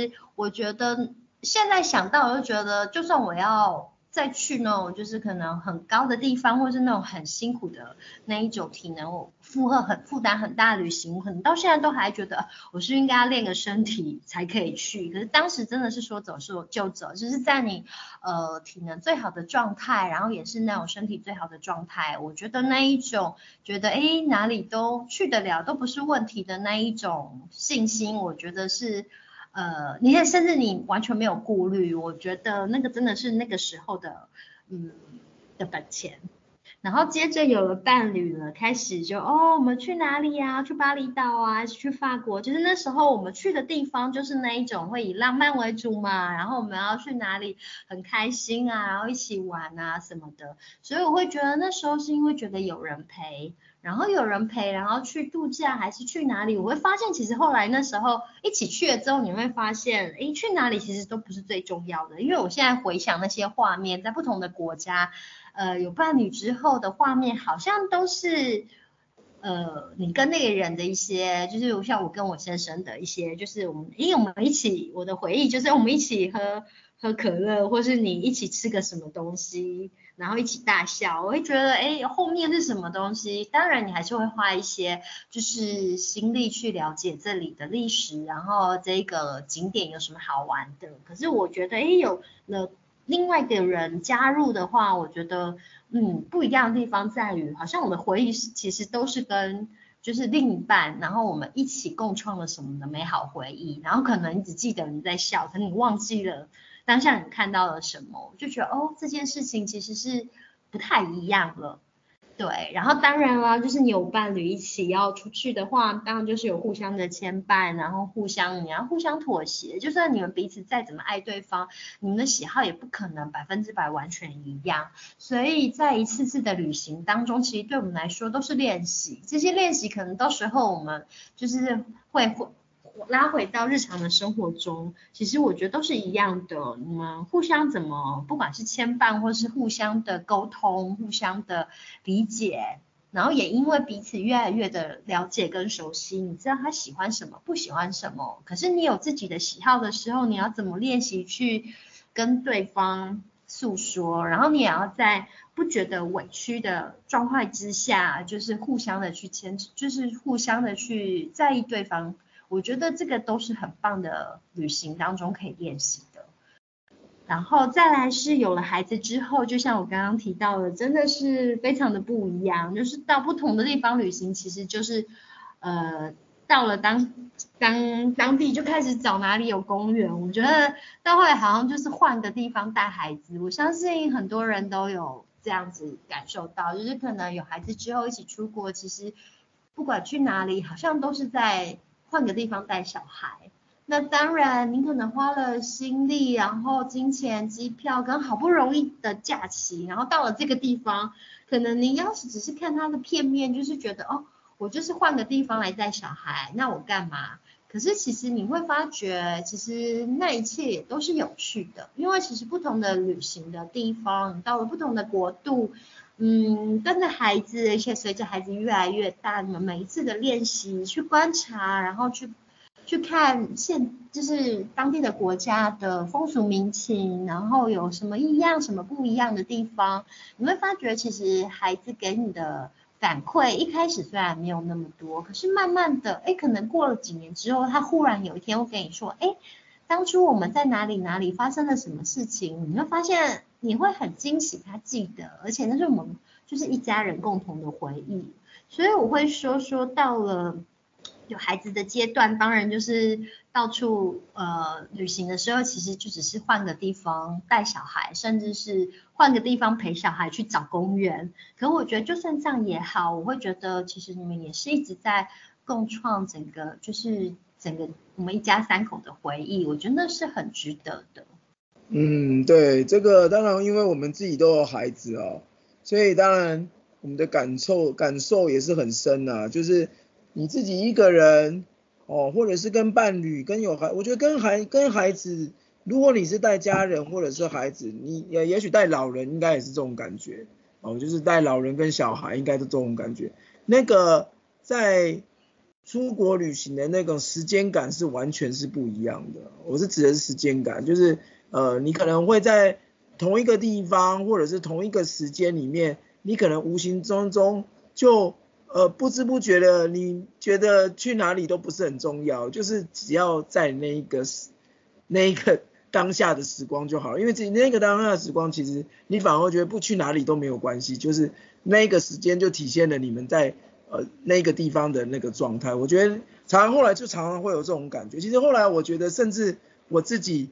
现在想到我就觉得，就算我要再去那种就是可能很高的地方，或是那种很辛苦的那一种体能，我负担很大的旅行，我可能到现在都还觉得我是应该要练个身体才可以去。可是当时真的是说走就走，就是在你体能最好的状态，然后也是那种身体最好的状态，我觉得那一种觉得哪里都去得了都不是问题的那一种信心，我觉得是你看甚至你完全没有顾虑，我觉得那个真的是那个时候的的本钱。 然后接着有了伴侣了，开始就我们去哪里啊？去巴厘岛啊，还是去法国？就是那时候我们去的地方就是那一种会以浪漫为主嘛，然后我们要去哪里很开心啊，然后一起玩啊什么的。所以我会觉得那时候是因为觉得有人陪，然后有人陪，然后去度假还是去哪里，我会发现其实后来那时候一起去了之后，你会发现，去哪里其实都不是最重要的，因为我现在回想那些画面，在不同的国家。有伴侣之后的画面好像都是你跟那个人的一些，就是像我跟我先生的一些，就是因为我们一起，我的回忆就是我们一起喝可乐，或是你一起吃个什么东西，然后一起大笑，我会觉得后面是什么东西，当然你还是会花一些就是心力去了解这里的历史，然后这个景点有什么好玩的，可是我觉得有了另外的人加入的话，我觉得不一样的地方在于，好像我的回忆其实都是跟就是另一半，然后我们一起共创了什么的美好回忆，然后可能你只记得你在笑，可能你忘记了当下你看到了什么，我就觉得这件事情其实是不太一样了。对，然后当然啦，就是你有伴侣一起要出去的话，当然就是有互相的牵绊，然后你要互相妥协，就算你们彼此再怎么爱对方，你们的喜好也不可能100%完全一样，所以在一次次的旅行当中，其实对我们来说都是练习，这些练习可能到时候我们就是会拉回到日常的生活中，其实我觉得都是一样的。你们互相怎么，不管是牵绊，或是互相的沟通，互相的理解，然后也因为彼此越来越的了解跟熟悉，你知道他喜欢什么，不喜欢什么。可是你有自己的喜好的时候，你要怎么练习去跟对方诉说，然后你也要在不觉得委屈的状态之下，就是互相的去就是互相的去在意对方。我觉得这个都是很棒的旅行当中可以练习的。然后再来是有了孩子之后，就像我刚刚提到的，真的是非常的不一样。就是到不同的地方旅行，其实就是到了当地就开始找哪里有公园。我觉得到后来好像就是换个地方带孩子，我相信很多人都有这样子感受到，就是可能有孩子之后一起出国，其实不管去哪里，好像都是在换个地方带小孩。那当然，你可能花了心力，然后金钱、机票跟好不容易的假期，然后到了这个地方，可能你要是只是看它的片面，就是觉得我就是换个地方来带小孩，那我干嘛？可是其实你会发觉，其实那一切也都是有趣的，因为其实不同的旅行的地方，你到了不同的国度，跟着孩子，而且随着孩子越来越大，你们每一次的练习，去观察，然后去看就是当地的国家的风俗民情，然后有什么异样、什么不一样的地方，你会发觉其实孩子给你的反馈一开始虽然没有那么多，可是慢慢的，可能过了几年之后，他忽然有一天会跟你说，当初我们在哪里哪里发生了什么事情，你会发现你会很惊喜，他记得，而且那是我们就是一家人共同的回忆，所以我会说到了有孩子的阶段，当然就是到处旅行的时候，其实就只是换个地方带小孩，甚至是换个地方陪小孩去找公园。可我觉得就算这样也好，我会觉得其实你们也是一直在共创整个我们一家三口的回忆，我觉得那是很值得的。 对，这个当然，因为我们自己都有孩子所以当然我们的感受也是很深啊，就是你自己一个人或者是跟伴侣、我觉得跟孩子，如果你是带家人或者是孩子，你也许带老人应该也是这种感觉就是带老人跟小孩应该都这种感觉。那个在出国旅行的那种时间感是完全是不一样的。我是指的是时间感，就是你可能会在同一个地方或者是同一个时间里面，你可能无形中就不知不觉的，你觉得去哪里都不是很重要，就是只要在那一个当下的时光就好了。因为那个当下的时光，其实你反而会觉得不去哪里都没有关系，就是那个时间就体现了你们在那个地方的那个状态。我觉得后来就常常会有这种感觉。其实后来我觉得，甚至我自己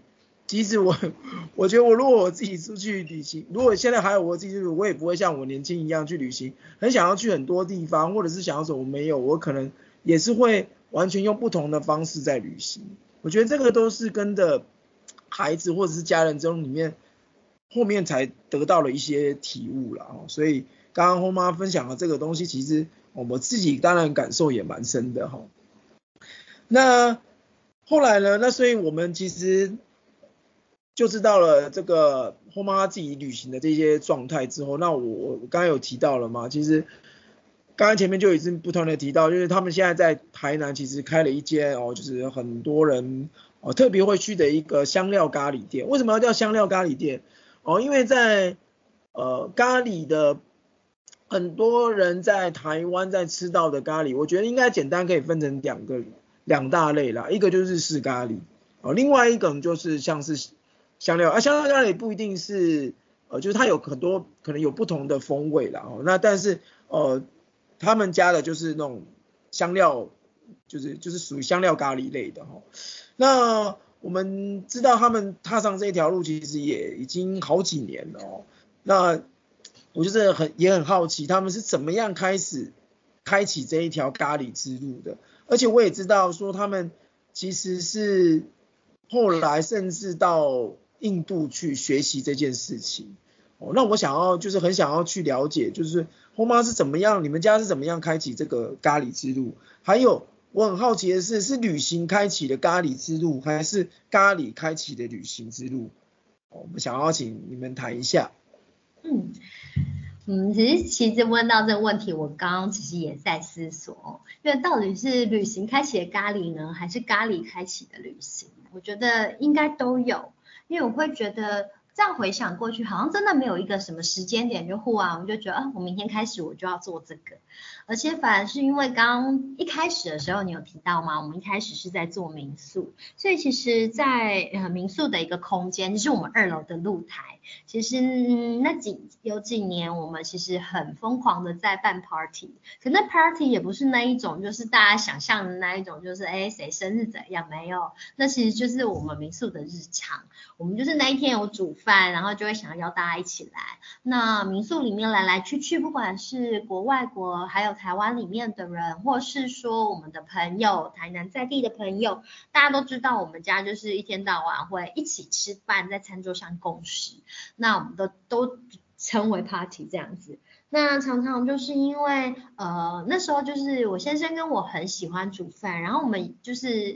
即使我觉得如果我自己出去旅行，如果现在还有我自己我也不会像我年轻一样去旅行，很想要去很多地方，或者是想要走没有，我可能也是会完全用不同的方式在旅行。我觉得这个都是跟着孩子或者是家人中里面后面才得到了一些体悟啦。所以刚刚后妈分享的这个东西，其实我自己当然感受也蛮深的哈。那后来呢？那所以我们其实就知道了这个后妈自己旅行的这些状态之后，那我刚刚有提到了嘛，其实刚刚前面就已经不断的提到，就是他们现在在台南其实开了一间就是很多人特别会去的一个香料咖喱店。为什么要叫香料咖喱店？因为在咖喱的很多人在台湾在吃到的咖喱，我觉得应该简单可以分成两大类啦，一个就是日式咖喱另外一种就是像是香料香料咖喱不一定是就是它有很多可能有不同的风味啦那但是他们家的就是那种香料就是属于香料咖喱类的那我们知道他们踏上这一条路其实也已经好几年了那我就是也很好奇他们是怎么样开启这一条咖喱之路的，而且我也知道说他们其实是后来甚至到印度去学习这件事情那我就是很想要去了解，就是后妈是怎么样，你们家是怎么样开启这个咖喱之路？还有我很好奇的是旅行开启的咖喱之路，还是咖喱开启的旅行之路？我们想要请你们谈一下。 其实问到这个问题，我刚刚其实也在思索因为到底是旅行开启的咖喱呢，还是咖喱开启的旅行？我觉得应该都有，因为我会觉得这样回想过去，好像真的没有一个什么时间点就忽然我就觉得我明天开始我就要做这个，而且反而是因为刚一开始的时候你有提到吗？我们一开始是在做民宿，所以其实在民宿的一个空间，就是我们2楼的露台，其实有几年我们其实很疯狂的在办 party， 可那 party 也不是那一种就是大家想象的那一种，就是谁生日怎样，没有，那其实就是我们民宿的日常，我们就是那一天有煮饭，然后就会想要邀大家一起来，那民宿里面来来去去，不管是国外还有台湾里面的人，或是说我们的朋友，台南在地的朋友，大家都知道我们家就是一天到晚会一起吃饭，在餐桌上共食，那我们都称为 party 这样子。那常常就是因为那时候就是我先生跟我很喜欢煮饭，然后我们就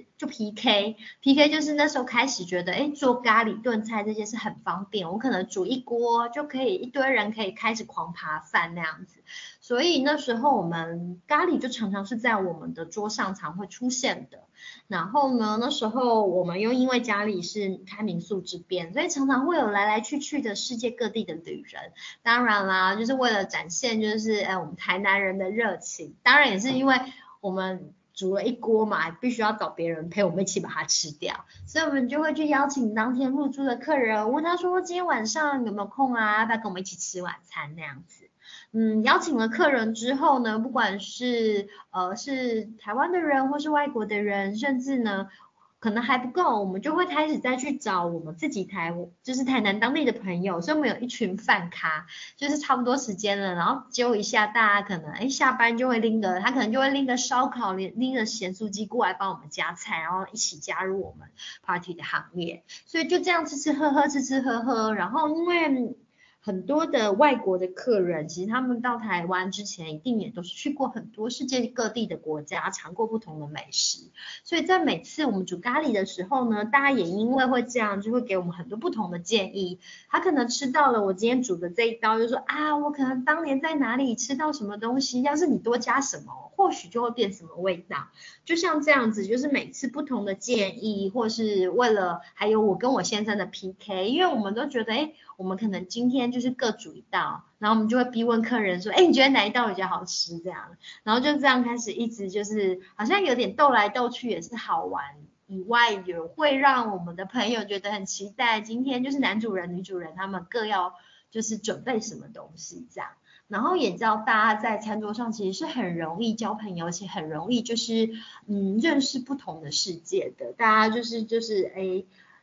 PK 就是那时候开始觉得做咖喱炖菜这件事很方便，我可能煮一锅就可以一堆人可以开始狂扒饭那样子，所以那时候我们咖喱就常常是在我们的桌上常会出现的。然后呢，那时候我们又因为家里是开民宿之便，所以常常会有来来去去的世界各地的旅人。当然啦，就是为了展现就是我们台南人的热情，当然也是因为我们煮了一锅嘛，必须要找别人陪我们一起把它吃掉，所以我们就会去邀请当天入住的客人，问他说今天晚上有没有空啊，要不要跟我们一起吃晚餐那样子。邀请了客人之后呢，不管是是台湾的人或是外国的人，甚至呢可能还不够，我们就会开始再去找我们自己就是台南当地的朋友，所以我们有一群饭咖，就是差不多时间了，然后揪一下大家可能下班就会他可能就会拎个烧烤，拎个咸酥鸡过来帮我们夹菜，然后一起加入我们 party 的行列，所以就这样吃吃喝喝，然后因为很多的外国的客人，其实他们到台湾之前一定也都是去过很多世界各地的国家，尝过不同的美食，所以在每次我们煮咖喱的时候呢，大家也因为会这样，就会给我们很多不同的建议。他可能吃到了我今天煮的这一道，就说我可能当年在哪里吃到什么东西，要是你多加什么，或许就会变什么味道。就像这样子，就是每次不同的建议，或是为了还有我跟我先生的 PK， 因为我们都觉得我们可能今天就是各煮一道，然后我们就会逼问客人说你觉得哪一道比较好吃这样，然后就这样开始一直就是好像有点斗来斗去也是好玩，以外也会让我们的朋友觉得很期待今天就是男主人女主人他们各要就是准备什么东西这样，然后也知道大家在餐桌上其实是很容易交朋友，而且很容易就是认识不同的世界的，大家就是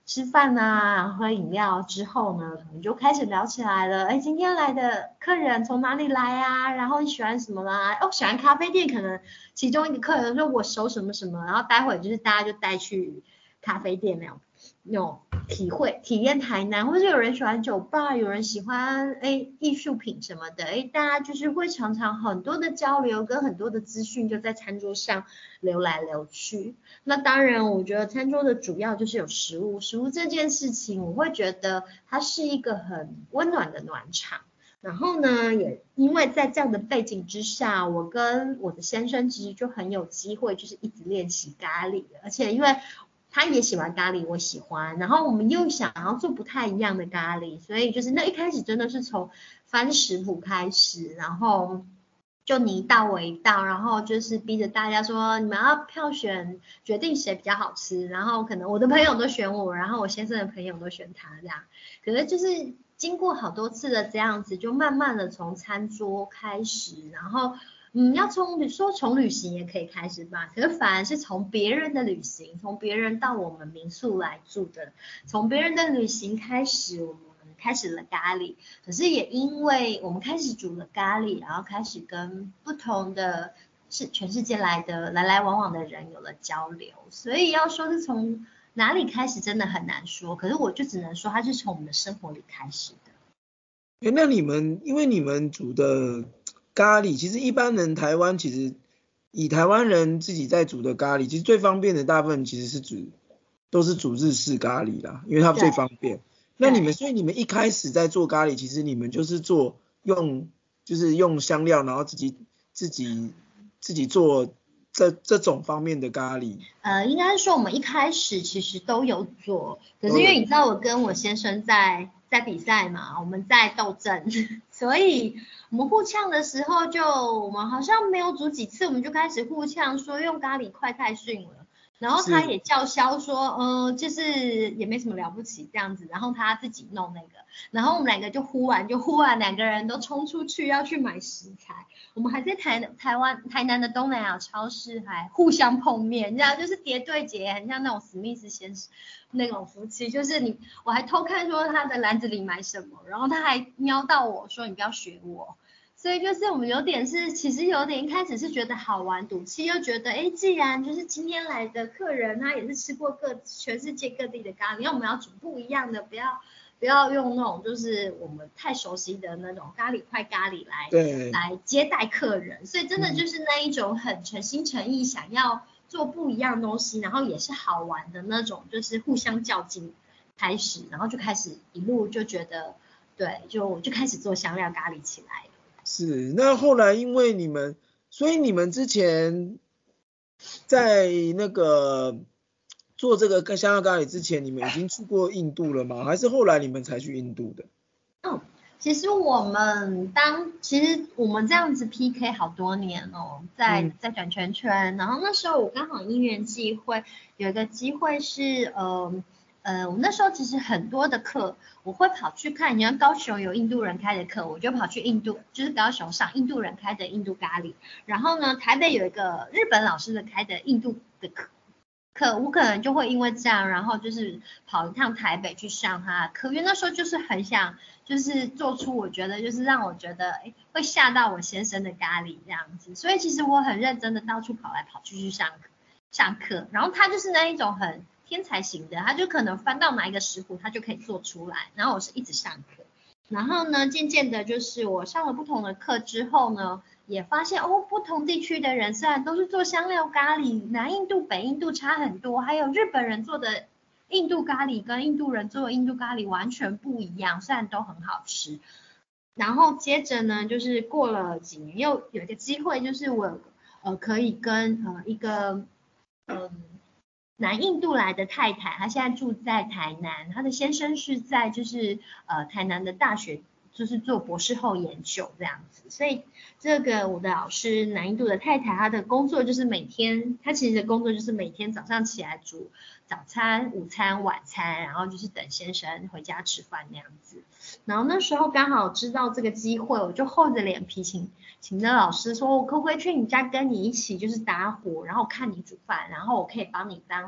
吃饭啊，喝饮料之后呢，可能就开始聊起来了。哎，今天来的客人从哪里来啊？然后你喜欢什么啦？哦，喜欢咖啡店，可能其中一个客人说我熟什么什么，然后待会就是大家就带去咖啡店那种体验台南，或者有人喜欢酒吧，有人喜欢艺术品什么的，大家就是会常常很多的交流跟很多的资讯就在餐桌上流来流去。那当然我觉得餐桌的主要就是有食物，食物这件事情我会觉得它是一个很温暖的暖场。然后呢，也因为在这样的背景之下，我跟我的先生其实就很有机会，就是一直练习咖喱，而且因为他也喜欢咖喱，我喜欢，然后我们又想要做不太一样的咖喱，所以就是那一开始真的是从翻食谱开始，然后就你一道我一道，然后就是逼着大家说你们要票选决定谁比较好吃，然后可能我的朋友都选我，然后我先生的朋友都选他这样，可是就是经过好多次的这样子，就慢慢的从餐桌开始，然后要从旅行也可以开始吧，可是反而是从别人的旅行，从别人到我们民宿来住的，从别人的旅行开始，我们开始了咖喱，可是也因为我们开始煮了咖喱，然后开始跟不同的全世界来的来来往往的人有了交流，所以要说是从哪里开始真的很难说，可是我就只能说它是从我们的生活里开始的。 那因为你们煮的咖喱，其实一般人台湾其实以台湾人自己在煮的咖喱，其实最方便的大部分其实都是煮日式咖喱啦，因为它最方便。那所以你们一开始在做咖喱，其实你们就是就是用香料，然后自己做这种方面的咖喱。 应该是说我们一开始其实都有做，可是因为你知道我跟我先生在比赛嘛，我们在斗争，所以我们互呛的时候我们好像没有煮几次，我们就开始互呛说用咖喱快太逊了。然后他也叫嚣说，就是也没什么了不起这样子，然后他自己弄那个，然后我们两个就忽然两个人都冲出去要去买食材，我们还在台南的东南亚超市还互相碰面，你知道就是叠对叠，很像那种史密斯先生那种夫妻，就是我还偷看说他的篮子里买什么，然后他还瞄到我说你不要学我。所以就是我们其实有点一开始是觉得好玩赌气，又觉得既然就是今天来的客人他也是吃过全世界各地的咖喱，那我们要煮不一样的，不要用那种就是我们太熟悉的那种咖喱快咖喱来接待客人，所以真的就是那一种很诚心诚意想要做不一样东西，然后也是好玩的那种，就是互相较劲开始，然后就开始一路就觉得对，就开始做香料咖喱起来了。 是，那后来所以你们之前在那个做这个香料咖喱之前，你们已经去过印度了吗？还是后来你们才去印度的？ 其实其实我们这样子 PK 好多年哦，在转圈圈，然后那时候我刚好因缘际会，有一个机会是我那时候其实很多的课，我会跑去看，你看高雄有印度人开的课，我就跑去印度，就是高雄上印度人开的印度咖喱，然后呢，台北有一个日本老师开的印度的课，我可能就会因为这样，然后就是跑一趟台北去上他的课，因为那时候就是很想，就是做出我觉得就是让我觉得会吓到我先生的咖喱这样子，所以其实我很认真的到处跑来跑去上课，然后他就是那一种很天才型的，他就可能翻到哪一个食谱他就可以做出来，然后我是一直上课，然后呢渐渐的就是我上了不同的课之后呢，也发现不同地区的人虽然都是做香料咖喱，南印度北印度差很多，还有日本人做的印度咖喱跟印度人做的印度咖喱完全不一样，虽然都很好吃。然后接着呢，就是过了几年，又有一个机会，就是我可以跟一个南印度来的太太，她现在住在台南，她的先生是在就是台南的大学，就是做博士后研究这样子，所以这个我的老师南印度的太太，她的工作就是她其实的工作就是每天早上起来煮早餐、午餐、晚餐，然后就是等先生回家吃饭那样子。然后那时候刚好知道这个机会，我就厚着脸皮请那老师说，我可不可以去你家跟你一起就是打火，然后看你煮饭，然后我可以帮你当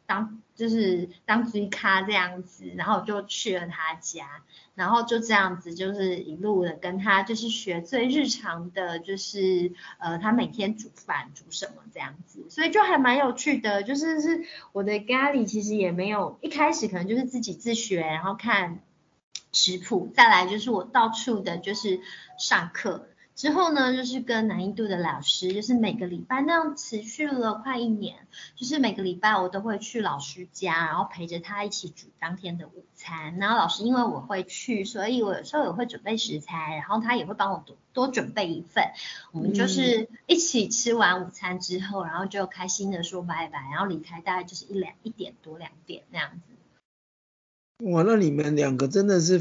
当追咖这样子，然后我就去了他家，然后就这样子就是一路的跟他就是学最日常的，就是他每天煮饭煮什么这样子，所以就还蛮有趣的，就是我的咖喱其实也没有一开始可能就是自己自学，然后看食谱，再来就是我到处的就是上课。之后呢，就是跟南印度的老师，就是每个礼拜那样持续了快1年，就是每个礼拜我都会去老师家，然后陪着他一起煮当天的午餐。然后老师因为我会去，所以我有时候也会准备食材，然后他也会帮我多准备一份。我们就是一起吃完午餐之后，然后就开心的说拜拜，然后离开大概就是1点多2点那样子。 哇，那你们两个真的是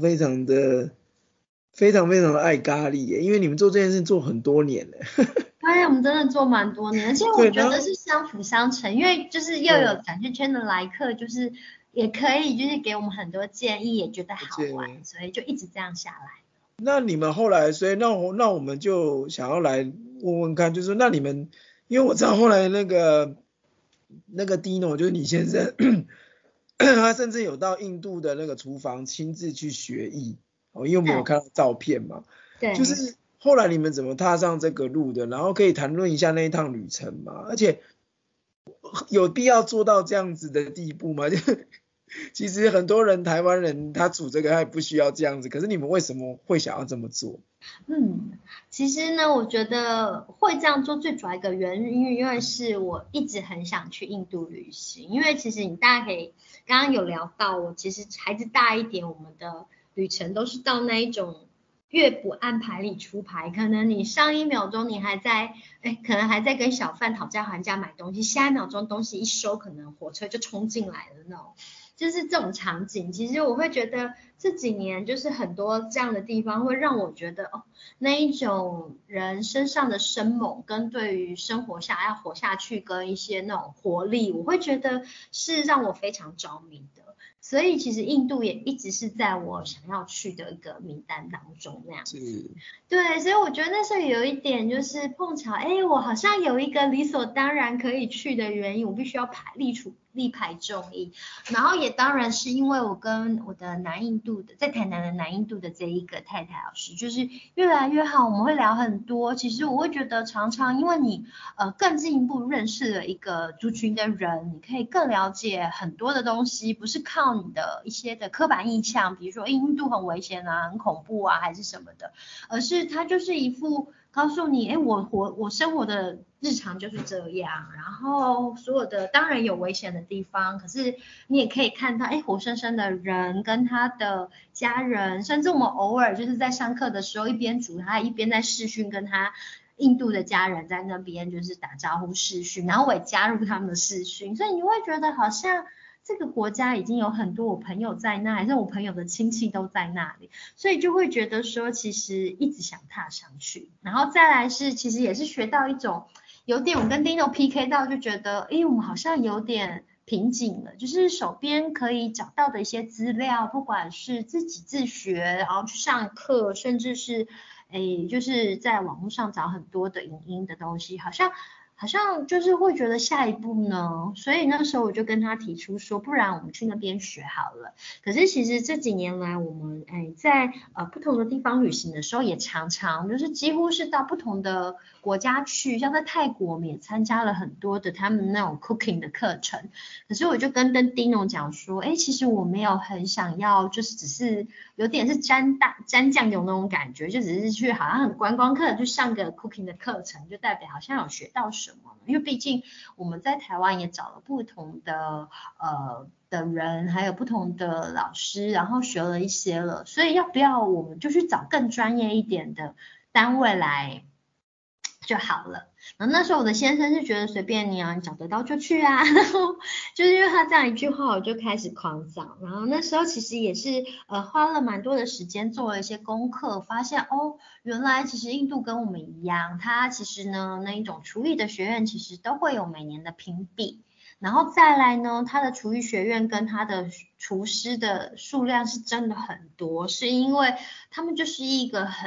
非常非常的爱咖喱耶，因为你们做这件事做很多年了。 哎，我们真的做蛮多年，而且我对，然后觉得是相辅相成，因为就是又有展券圈的来客，就是也可以就是给我们很多建议，也觉得好玩，所以就一直这样下来。 那你们后来，所以那我们就想要来问问看，就是那你们，因为我知道后来那个 Dino 就是你先生，他甚至有到印度的那个厨房亲自去学艺，因为我们有看到照片嘛， 对， 就是后来你们怎么踏上这个路的，然后可以谈论一下那一趟旅程嘛，而且有必要做到这样子的地步吗？就其实很多人台湾人他煮这个他也不需要这样子，可是你们为什么会想要这么做？ 其实呢，我觉得会这样做最主要一个原因，因为是我一直很想去印度旅行，因为其实你大家可以刚刚有聊到，我其实孩子大一点，我们的旅程都是到那一种越不按牌理出牌，可能你上一秒钟你可能还在跟小贩讨价还价买东西，下一秒钟东西一收，可能火车就冲进来了那种。就是这种场景，其实我会觉得这几年就是很多这样的地方会让我觉得那一种人身上的生猛跟对于生活要活下去跟一些那种活力，我会觉得是让我非常着迷的。所以其实印度也一直是在我想要去的一个名单当中那样子。对，所以我觉得那时候有一点就是碰巧，我好像有一个理所当然可以去的原因，我必须要力排众议。然后也当然是因为我跟我的南印度的在台南的南印度的这一个太太老师，就是越来越好，我们会聊很多。其实我会觉得常常因为你更进一步认识了一个族群的人，你可以更了解很多的东西，不是靠你的一些的刻板印象，比如说印度很危险啊、很恐怖啊还是什么的，而是它就是一副告诉你，我生活的日常就是这样，然后所有的当然有危险的地方，可是你也可以看到，活生生的人跟他的家人，甚至我们偶尔就是在上课的时候，一边煮他一边在视讯跟他印度的家人在那边就是打招呼视讯，然后我也加入他们的视讯，所以你会觉得好像这个国家已经有很多我朋友在那，还是我朋友的亲戚都在那里，所以就会觉得说其实一直想踏上去，然后再来是其实也是学到一种有点我跟 Dino PK 到就觉得我们好像有点瓶颈了，就是手边可以找到的一些资料，不管是自己自学然后去上课，甚至是就是在网络上找很多的影音的东西，好像就是会觉得下一步呢，所以那时候我就跟他提出说，不然我们去那边学好了。可是其实这几年来，我们在不同的地方旅行的时候，也常常就是几乎是到不同的国家去，像在泰国，我们也参加了很多的他们那种 cooking 的课程。可是我就跟Dino 讲说，其实我没有很想要，就是只是有点是沾酱油那种感觉，就只是去好像很观光课去上个 cooking 的课程，就代表好像有学到什么。因为毕竟我们在台湾也找了不同的的人，还有不同的老师，然后学了一些了，所以要不要我们就去找更专业一点的单位来就好了。然后那时候我的先生是觉得随便你啊，你找得到就去啊，然后就是因为他这样一句话，我就开始狂找。然后那时候其实也是花了蛮多的时间做了一些功课，发现原来其实印度跟我们一样，它其实呢那一种厨艺的学院其实都会有每年的评比。然后再来呢，他的厨艺学院跟他的厨师的数量是真的很多，是因为他们就是一个很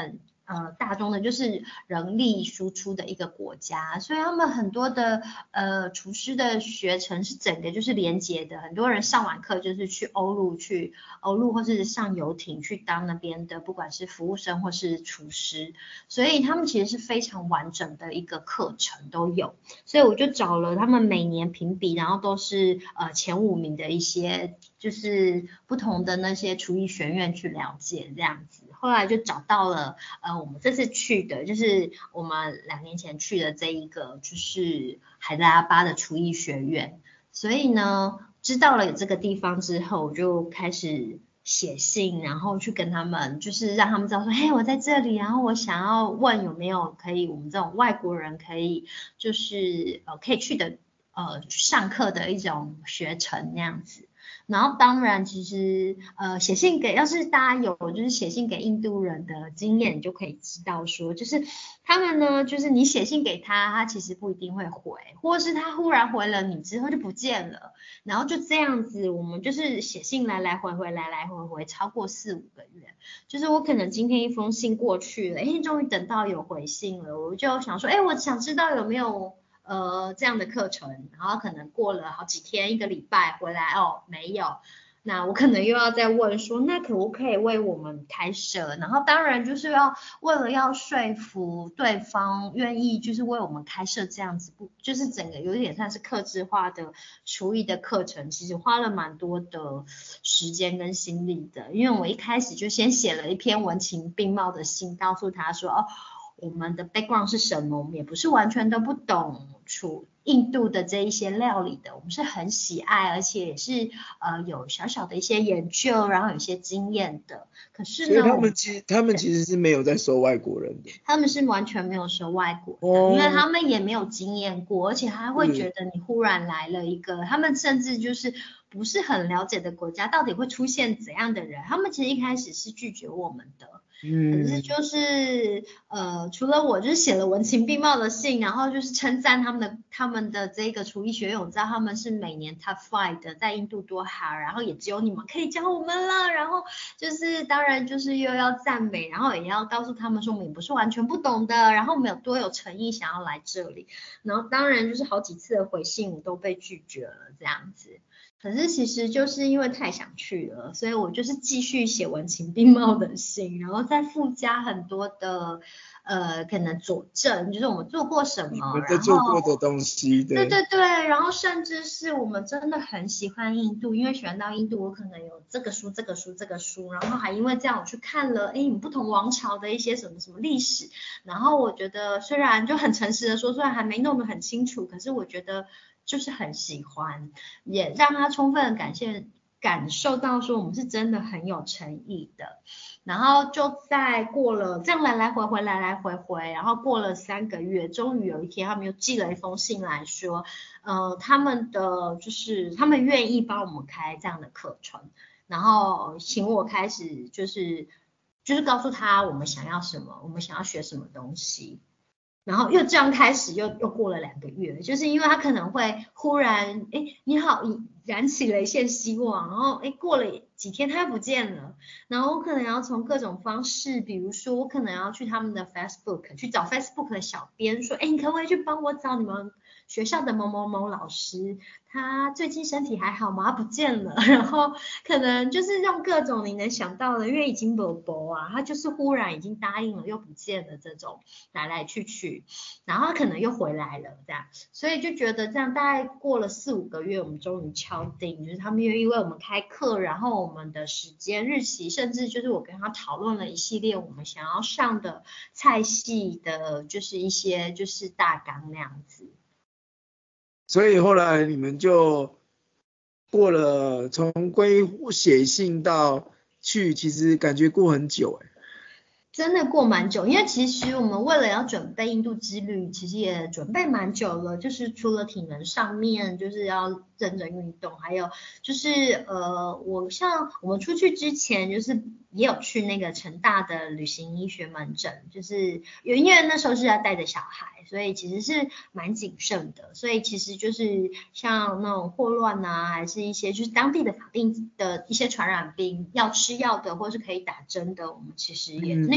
大宗的就是人力输出的一个国家，所以他们很多的厨师的学程是整个就是连结的，很多人上完课就是去欧陆或是上游艇去当那边的不管是服务生或是厨师，所以他们其实是非常完整的一个课程都有，所以我就找了他们每年评比，然后都是前5名的一些就是不同的那些厨艺学院去了解这样子，后来就找到了我们这次去的就是我们2年前去的这一个就是海德拉巴的厨艺学院，所以呢知道了有这个地方之后，我就开始写信，然后去跟他们就是让他们知道说，嘿，我在这里，然后我想要问有没有可以我们这种外国人可以就是可以去的上课的一种学程那样子。然后当然其实写信给要是大家有就是写信给印度人的经验，你就可以知道说就是他们呢就是你写信给他，他其实不一定会回，或是他忽然回了你之后就不见了，然后就这样子我们就是写信来来回回来来回回超过4-5个月，就是我可能今天一封信过去了，终于等到有回信了，我就想说我想知道有没有这样的课程，然后可能过了好几天1个礼拜回来没有，那我可能又要再问说那可不可以为我们开设，然后当然就是为了要说服对方愿意就是为我们开设这样子，就是整个有点像是客制化的厨艺的课程，其实花了蛮多的时间跟心力的，因为我一开始就先写了一篇文情并茂的信告诉他说我们的 background 是什么，我们也不是完全都不懂印度的这一些料理的，我们是很喜爱，而且也是有小小的一些研究，然后有一些经验的。可是呢， 所以他们其实是没有在收外国人的。 他们是完全没有收外国的，因为他们也没有经验过，而且还会觉得你忽然来了一个，他们甚至就是不是很了解的国家，到底会出现怎样的人，他们其实一开始是拒绝我们的。可是就是除了我就是写了文情并茂的信，然后就是称赞他们的这个厨艺学院，我知道他们是每年 Top 5的，在印度多哈，然后也只有你们可以教我们了，然后就是当然就是又要赞美，然后也要告诉他们说我们也不是完全不懂的，然后我们有多有诚意想要来这里，然后当然就是好几次的回信我都被拒绝了这样子。可是其实就是因为太想去了，所以我就是继续写文情并茂的信，然后再附加很多的可能佐证，就是我们做过什么， 然后做过的东西， 对，然后甚至是我们真的很喜欢印度，因为喜欢到印度，我可能有这个书，然后还因为这样我去看了你不同王朝的一些什么什么历史，然后我觉得虽然就很诚实的说，虽然还没弄得很清楚，可是我觉得就是很喜欢，也让他充分的感受到说我们是真的很有诚意的，然后就在过了这样来来回回，然后过了3个月，终于有一天他们又寄了一封信来说，他们愿意帮我们开这样的课程，然后请我开始就是告诉他我们想要什么，我们想要学什么东西。然后又这样开始又过了2个月，就是因为他可能会忽然你好燃起了一线希望，然后过了几天他又不见了，然后我可能要从各种方式，比如说我可能要去他们的 Facebook 去找 Facebook 的小编说你可不可以去帮我找你们学校的某某某老师，他最近身体还好吗？他不见了，然后可能就是用各种你能想到的，因为已经没啊，他就是忽然已经答应了又不见了这种来来去，然后可能又回来了这样，所以就觉得这样大概过了4-5个月，我们终于敲定，就是他们愿意为我们开课，然后我们的时间日期，甚至就是我跟他讨论了一系列我们想要上的菜系的，就是一些就是大纲那样子。 所以后来你们就过了从写信到去，其实感觉过很久真的过蛮久，因为其实我们为了要准备印度之旅，其实也准备蛮久了，就是除了体能上面，就是要认真运动，还有就是我们出去之前，就是也有去那个成大的旅行医学门诊，就是因为那时候是要带着小孩，所以其实是蛮谨慎的，所以其实就是像那种霍乱啊，还是一些就是当地的法定的一些传染病要吃药的，或是可以打针的，我们其实也那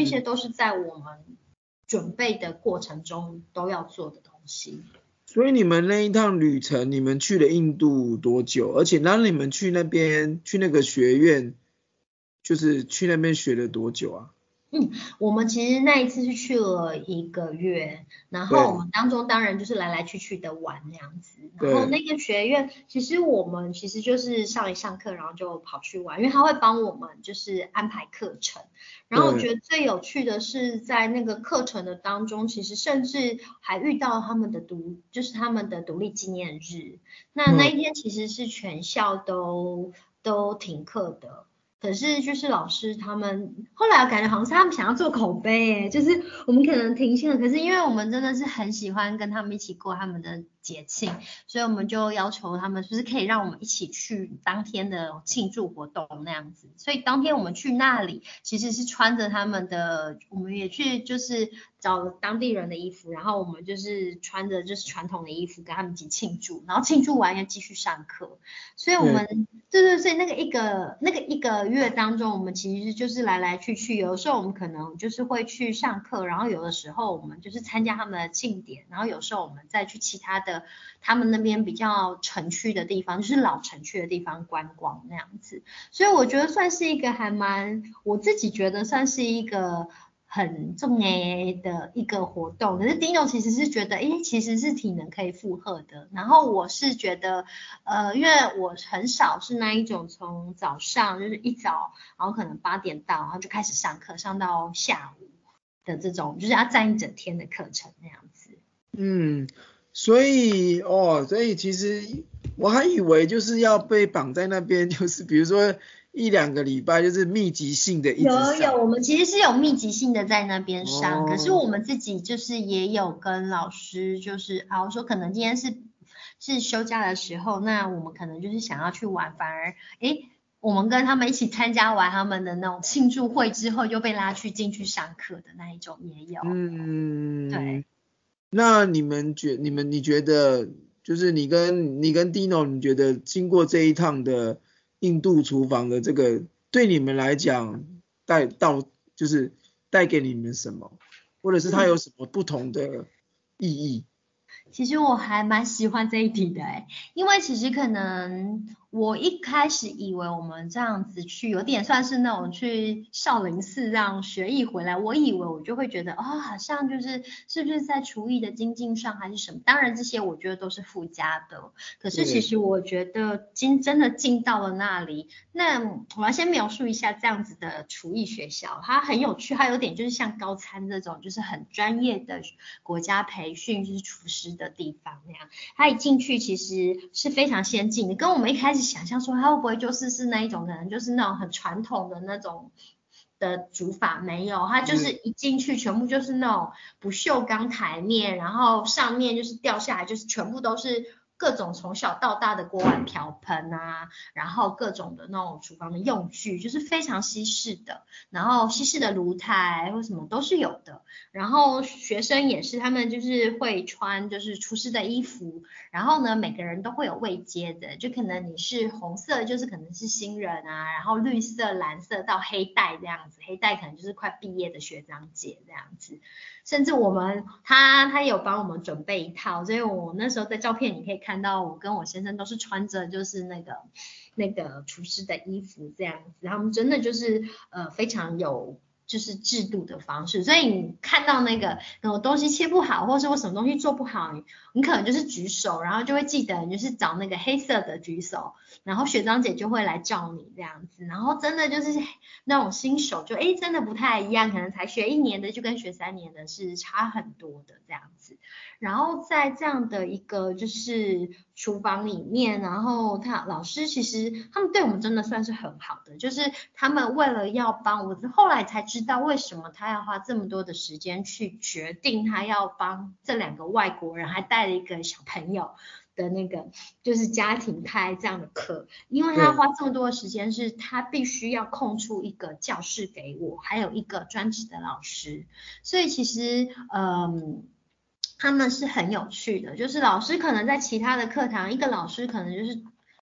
些都是在我们准备的过程中都要做的东西。 所以你们那一趟旅程，你们去了印度多久？而且让你们去那边去那个学院，就是去那边学了多久啊？ 我们其实那一次是去了1个月，然后我对们当中当然就是来来去去的玩那样子。然后对那个学院，其实我们其实就是上一上课，然后就跑去玩，因为他会帮我们就是安排课程。然后我觉对得最有趣的是在那个课程的当中，其实甚至还遇到他们的就是他们的独立纪念日。那一天其实是全校都停课的。可是就是老师他们后来感觉好像是他们想要做口碑就是我们可能停薪了，可是因为我们真的是很喜欢跟他们一起过他们的节庆，所以我们就要求他们是不是可以让我们一起去当天的庆祝活动那样子。所以当天我们去那里其实是穿着他们的，我们也去就是找当地人的衣服，然后我们就是穿着就是传统的衣服跟他们一起庆祝，然后庆祝完要继续上课。所以我们对，所以那个一个月当中，我们其实就是来来去去，有的时候我们可能就是会去上课，然后有的时候我们就是参加他们的庆典，然后有时候我们再去其他的他们那边比较城区的地方，就是老城区的地方观光那样子。所以我觉得算是一个我自己觉得算是一个很重要的一个活动。可是 Dino 其实是觉得其实是体能可以负荷的，然后我是觉得因为我很少是那一种从早上就是一早然后可能8点到然后就开始上课上到下午的这种就是要站一整天的课程那样子。 所以其实我还以为就是要被绑在那边，就是比如说1-2个礼拜，就是密集性的一直上。 我们其实是有密集性的在那边上，可是哦， 我们自己就是也有跟老师就是我说可能今天是休假的时候，那我们可能就是想要去玩，反而我们跟他们一起参加完他们的那种庆祝会之后，又被拉进去上课的那一种也有。对。 那你觉得，就是你跟Dino，你觉得经过这一趟的印度厨房的这个，对你们来讲就是带给你们什么，或者是它有什么不同的意义？ 其实我还蛮喜欢这一题的因为其实可能我一开始以为我们这样子去有点算是那种去少林寺让学艺回来，我以为我就会觉得好像就是是不是在厨艺的精进上还是什么，当然这些我觉得都是附加的，可是其实我觉得真的进到了那里，那我要先描述一下这样子的厨艺学校，它很有趣，它有点就是像高餐这种就是很专业的国家培训就是厨师的地方那样，它一进去其实是非常先进的，跟我们一开始想象说它会不会就是那一种可能就是那种很传统的那种的煮法，没有，它就是一进去全部就是那种不锈钢台面，然后上面就是掉下来就是全部都是各种从小到大的锅碗瓢盆然后各种的那种厨房的用具，就是非常西式的，然后西式的炉台或什么都是有的，然后学生也是他们就是会穿就是厨师的衣服，然后呢每个人都会有位阶的，就可能你是红色就是可能是新人然后绿色蓝色到黑带这样子，黑带可能就是快毕业的学长姐这样子，甚至他有帮我们准备一套，所以我那时候在照片你可以看到我跟我先生都是穿着就是那个厨师的衣服这样子，他们真的就是非常有就是制度的方式，所以你看到那个东西切不好，或是我什么东西做不好，你可能就是举手，然后就会记得你就是找那个黑色的举手，然后学长姐就会来照你这样子，然后真的就是那种新手就真的不太一样，可能才学1年的就跟学3年的是差很多的这样子。然后在这样的一个就是厨房里面，然后老师其实他们对我们真的算是很好的，就是他们为了要帮我，后来才知道为什么他要花这么多的时间去决定他要帮这2个外国人，还带了一个小朋友的那个就是家庭开这样的课，因为他花这么多的时间，是他必须要空出一个教室给我，还有一个专职的老师，所以其实他们是很有趣的，就是老师可能在其他的课堂，一个老师可能就是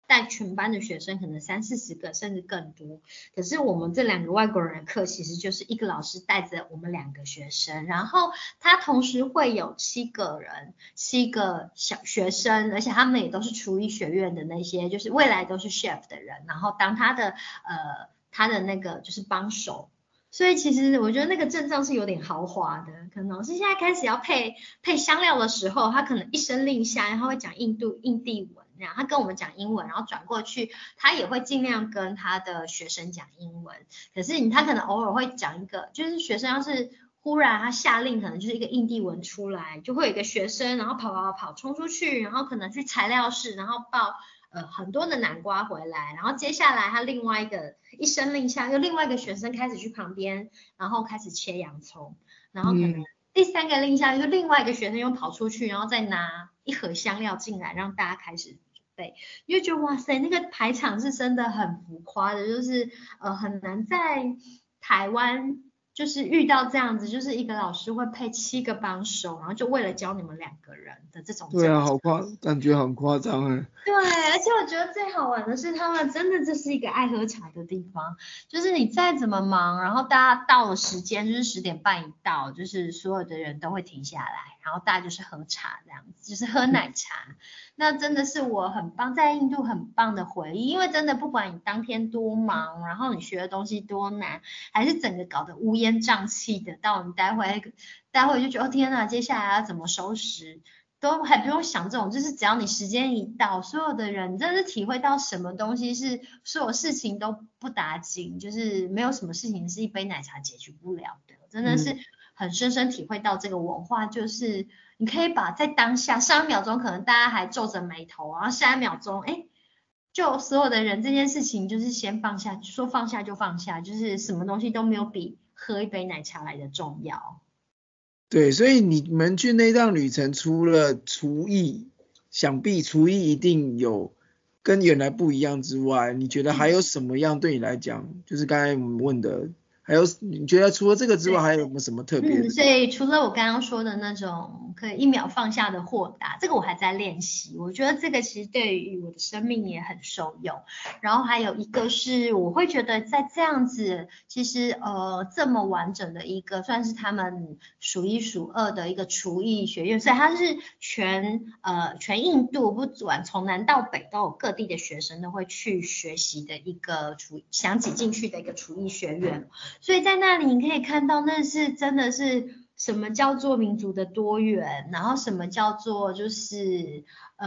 带全班的学生可能30-40个甚至更多，可是我们这2个外国人的课其实就是一个老师带着我们2个学生，然后他同时会有7个小学生，而且他们也都是厨艺学院的那些就是未来都是 chef 的人，然后当他的那个就是帮手。所以其实我觉得那个阵仗是有点豪华的，可能老师现在开始要配香料的时候，他可能一声令下，他会讲印地文，然后他跟我们讲英文，然后转过去，他也会尽量跟他的学生讲英文。可是他可能偶尔会讲一个，就是学生要是忽然他下令，可能就是一个印地文出来，就会有一个学生，然后跑冲出去，然后可能去材料室，然后抱很多的南瓜回来，然后接下来他另外一个一声令下，又另外一个学生开始去旁边，然后开始切洋葱，然后可能第3个令下，就另外一个学生又跑出去，然后再拿一盒香料进来，让大家开始准备。你就觉得哇塞，那个排场是真的很浮夸的，就是很难在台湾就是遇到这样子，就是一个老师会配7个帮手，然后就为了教你们2个人的这种。 对啊，感觉很夸张哎。 对，而且我觉得最好玩的是，他们真的这是一个爱喝茶的地方，就是你再怎么忙，然后大家到了时间就是10点半一到，就是所有的人都会停下来，然后大家就是喝茶这样子，就是喝奶茶。那真的是我很棒，在印度很棒的回忆，因为真的不管你当天多忙，然后你学的东西多难，还是整个搞得乌烟瘴气的，到你待会就觉得哦天哪，接下来要怎么收拾？都还不用想这种，就是只要你时间一到，所有的人真的是体会到什么东西是所有事情都不打紧，就是没有什么事情是一杯奶茶解决不了的，真的是很深深体会到这个文化，就是你可以把在当下上1秒钟可能大家还皱着眉头，然后下1秒钟就所有的人这件事情就是先放下，说放下就放下，就是什么东西都没有比喝一杯奶茶来的重要。 对，所以你们去那趟旅程，除了厨艺，想必厨艺一定有跟原来不一样之外，你觉得还有什么样对你来讲，就是刚才我们问的，还有你觉得除了这个之外，还有没有什么特别的？ 所以除了我刚刚说的那种可以1秒放下的豁达，这个我还在练习。我觉得这个其实对于我的生命也很受用。然后还有一个是，我会觉得在这样子，其实这么完整的一个，算是他们数1数2的一个厨艺学院，所以它是全印度不管从南到北都有各地的学生都会去学习的一个想挤进去的一个厨艺学院。所以在那里你可以看到，那是真的是什么叫做民族的多元，然后什么叫做就是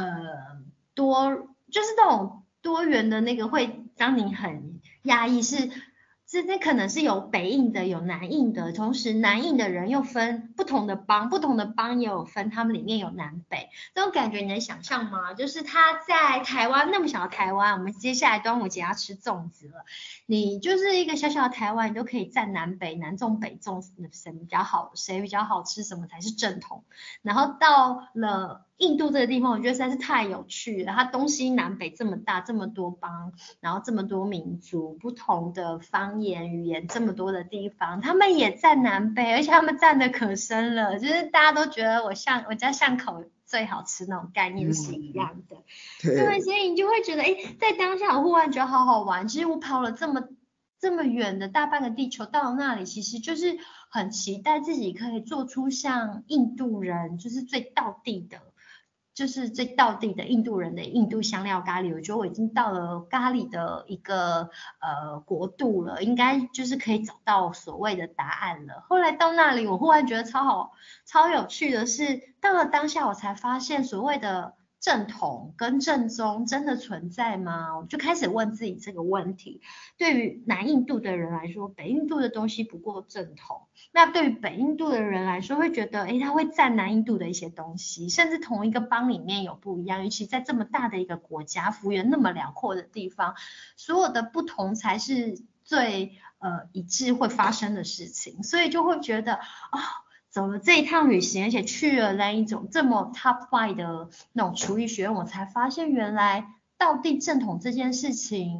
就是那种多元的那个会让你很压抑，那可能是有北印的，有南印的，同时南印的人又分不同的邦，不同的邦也有分，他们里面有南北，这种感觉你能想象吗？就是他在台湾那么小的台湾，我们接下来端午节要吃粽子了，你就是一个小小的台湾，你都可以站南北，南粽北粽，谁比较好，谁比较好吃，什么才是正统。然后到了印度这个地方，我觉得实在是太有趣了，它东西南北这么大，这么多邦，然后这么多民族，不同的方言语言，这么多的地方，他们也站南北，而且他们站得可深了，就是大家都觉得我家巷口最好吃那种概念是一样的。对，所以你就会觉得在当下我忽然觉得好好玩，其实我跑了这么远的大半个地球到那里，其实就是很期待自己可以做出像印度人就是最道地的印度人的印度香料咖喱。我觉得我已经到了咖喱的一个国度了，应该就是可以找到所谓的答案了。后来到那里我忽然觉得超有趣的是，到了当下我才发现所谓的正统跟正宗真的存在吗？我就开始问自己这个问题。对于南印度的人来说，北印度的东西不够正统，那对于北印度的人来说会觉得他会占南印度的一些东西，甚至同一个邦里面有不一样，尤其在这么大的一个国家，幅员那么辽阔的地方，所有的不同才是最一致会发生的事情，所以就会觉得走了这一趟旅行，而且去了那一种这么 top 5的那种厨艺学院，我才发现原来道地正统这件事情，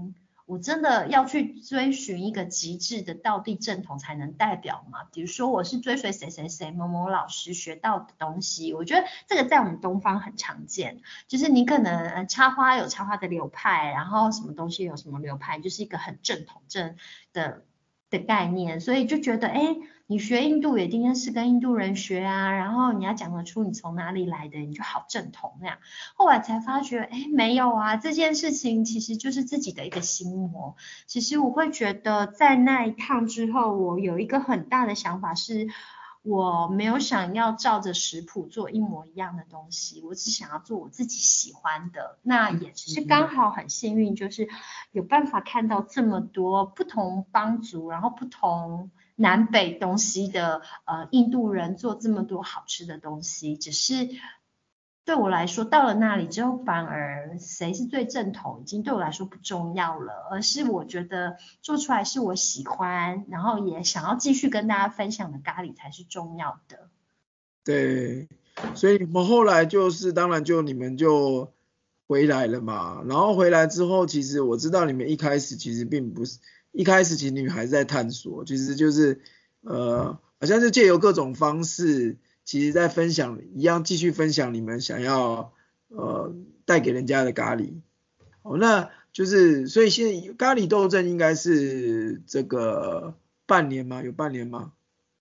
我真的要去追寻一个极致的道地正统才能代表吗？比如说我是追随谁谁谁某某老师学到的东西，我觉得这个在我们东方很常见，就是你可能插花有插花的流派，然后什么东西有什么流派，就是一个很正统的概念，所以就觉得你学印度也一定是跟印度人学啊，然后你要讲得出你从哪里来的，你就好正统那样。后来才发觉，没有啊，这件事情其实就是自己的一个心魔。其实我会觉得，在那一趟之后，我有一个很大的想法是，我没有想要照着食谱做一模一样的东西，我只想要做我自己喜欢的。那也只是刚好很幸运，就是有办法看到这么多不同邦族，然后不同南北东西的印度人做这么多好吃的东西，只是对我来说，到了那里之后，反而谁是最正统，已经对我来说不重要了，而是我觉得做出来是我喜欢，然后也想要继续跟大家分享的咖喱才是重要的。 对，所以你们后来就是当然就你们就回来了嘛，然后回来之后，其实我知道你们一开始其实并不是，一开始其实你们还是在探索，其实就是好像是借由各种方式，其实在分享一样，继续分享你们想要带给人家的咖喱。那就是所以现在咖喱斗争应该是这个半年吗？有半年吗？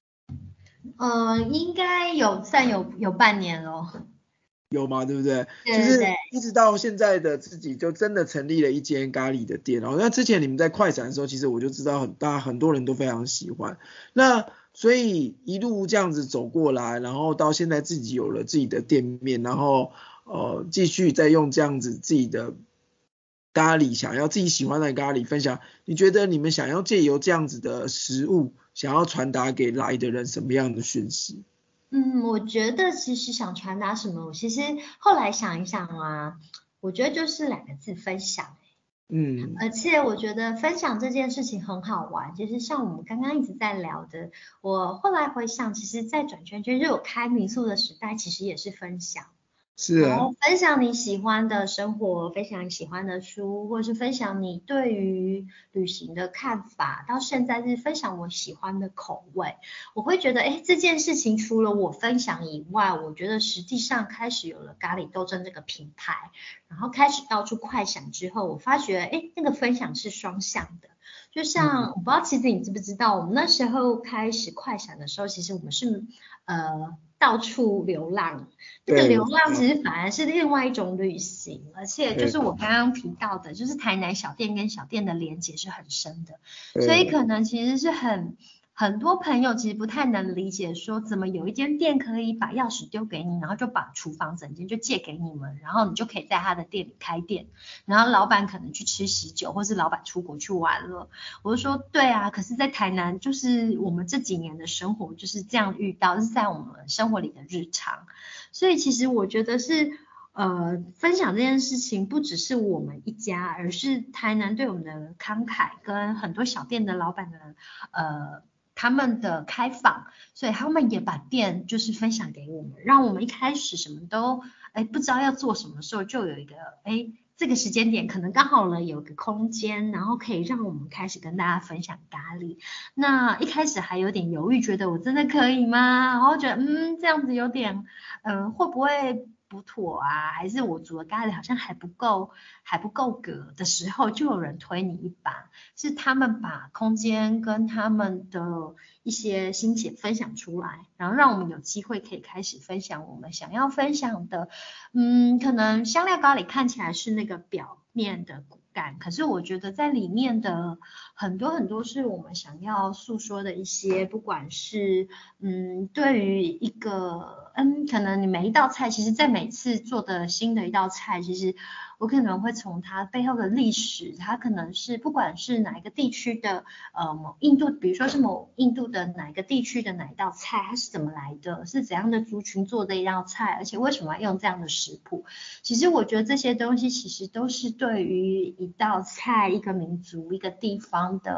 应该算有半年了。 有嘛，对不对？就是对对对。 一直到现在的自己就真的成立了一间咖喱的店。那之前你们在快闪的时候，其实我就知道很多人都非常喜欢。那所以一路这样子走过来，然后到现在自己有了自己的店面，然后继续再用这样子自己的咖喱，想要自己喜欢的咖喱分享。你觉得你们想要借由这样子的食物，想要传达给来的人什么样的讯息？ 我觉得其实想传达什么，我其实后来想一想啊，我觉得就是两个字分享。而且我觉得分享这件事情很好玩，就是像我们刚刚一直在聊的，我后来回想，其实在转圈圈就有开民宿的时代，其实也是分享。 是啊。 然后分享你喜欢的生活，分享你喜欢的书，或是分享你对于旅行的看法，到现在是分享我喜欢的口味。我会觉得，这件事情除了我分享以外，我觉得实际上开始有了咖喱斗争这个品牌，然后开始到处快闪之后，我发觉，那个分享是双向的。就像我不知道，其实你知不知道，我们那时候开始快闪的时候，其实我们是到处流浪。这个对， 流浪其实反而是另外一种旅行，而且就是我刚刚提到的，就是台南小店跟小店的连结是很深的，所以可能其实是很多朋友其实不太能理解，说怎么有一间店可以把钥匙丢给你，然后就把厨房整间就借给你们，然后你就可以在他的店里开店，然后老板可能去吃喜酒，或是老板出国去玩了。我就说对啊，可是在台南就是我们这几年的生活就是这样遇到，是在我们生活里的日常。所以其实我觉得是分享这件事情不只是我们一家，而是台南对我们的慷慨跟很多小店的老板的他们的开放，所以他们也把店就是分享给我们，让我们一开始什么都不知道要做什么时候，就有一个这个时间点可能刚好了有个空间，然后可以让我们开始跟大家分享咖喱。那一开始还有点犹豫，觉得我真的可以吗？然后觉得这样子有点会不会不妥啊？还是我煮的咖喱好像还不够格的时候，就有人推你一把，是他们把空间跟他们的一些心血分享出来，然后让我们有机会可以开始分享我们想要分享的。可能香料咖喱看起来是那个表面的骨干，可是我觉得在里面的很多很多是我们想要诉说的一些，不管是对于一个可能你每一道菜，其实在每次做的新的一道菜，其实我可能会从它背后的历史，它可能是不管是哪一个地区的某印度，比如说是某印度的哪一个地区的哪一道菜，它是怎么来的，是怎样的族群做的一道菜，而且为什么要用这样的食谱。其实我觉得这些东西其实都是对于一道菜、一个民族、一个地方的